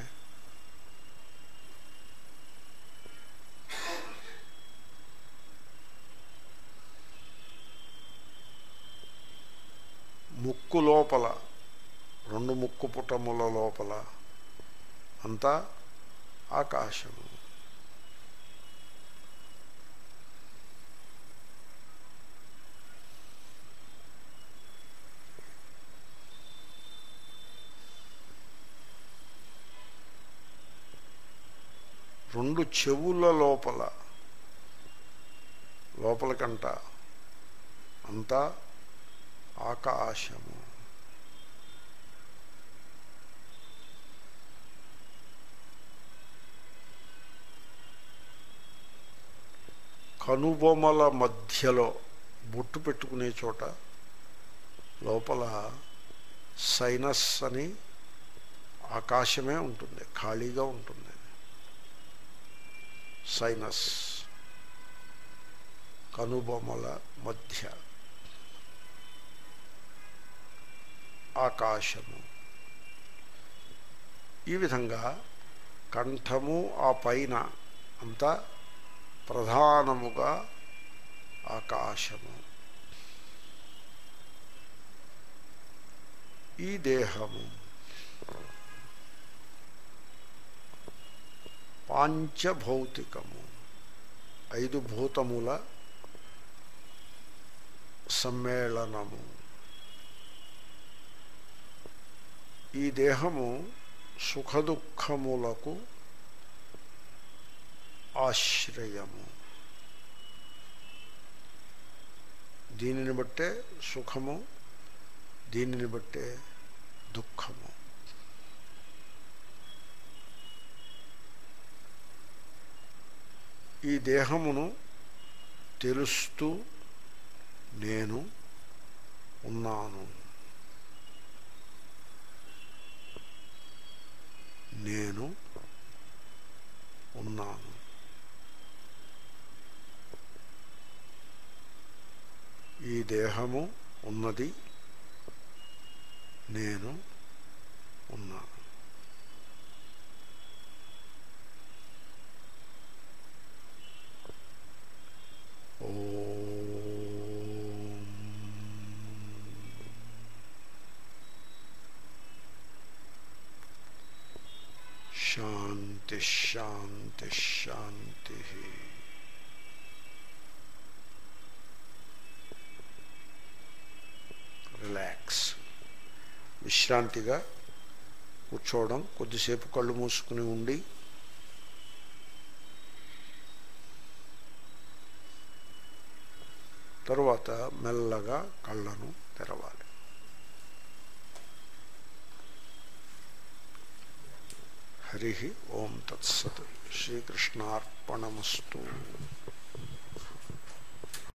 ముక్కు లోపల, రెండు ముక్కు పుటముల లోపల అంతా ఆకాశము. రెండు చెవుల లోపల, లోపలికంట అంతా ఆకాశము. కనుబొమల మధ్యలో బొట్టు పెట్టుకునే చోట లోపల సైనస్ అని ఆకాశమే ఉంటుంది, ఖాళీగా ఉంటుంది. సైనస్ కనుబొమల మధ్య ఆకాశము. ఈ విధంగా కంఠము ఆ పైన అంతా ప్రధానముగా ఆకాశము. ఈ దేహము పాంచభౌతికము, 5 భూతముల సమ్మేళనము. ఈ దేహము సుఖదుఖములకు ఆశ్రయము. దీనిని బట్టే సుఖము, దీనిని బట్టే దుఃఖము. ఈ దేహమును తెలుస్తూ నేను ఉన్నాను, నేను ఉన్నాను. ఈ దేహము ఉన్నది, నేను ఉన్నాను. శాంతి శాంతి శాంతి. రిలాక్స్, విశ్రాంతిగా కూర్చోవడం. కొద్దిసేపు కళ్ళు మూసుకుని ఉండి తరువాత మెల్లగా కళ్ళను తెరవాలి. హరి ఓం తత్సత్. శ్రీకృష్ణార్పణమస్తు.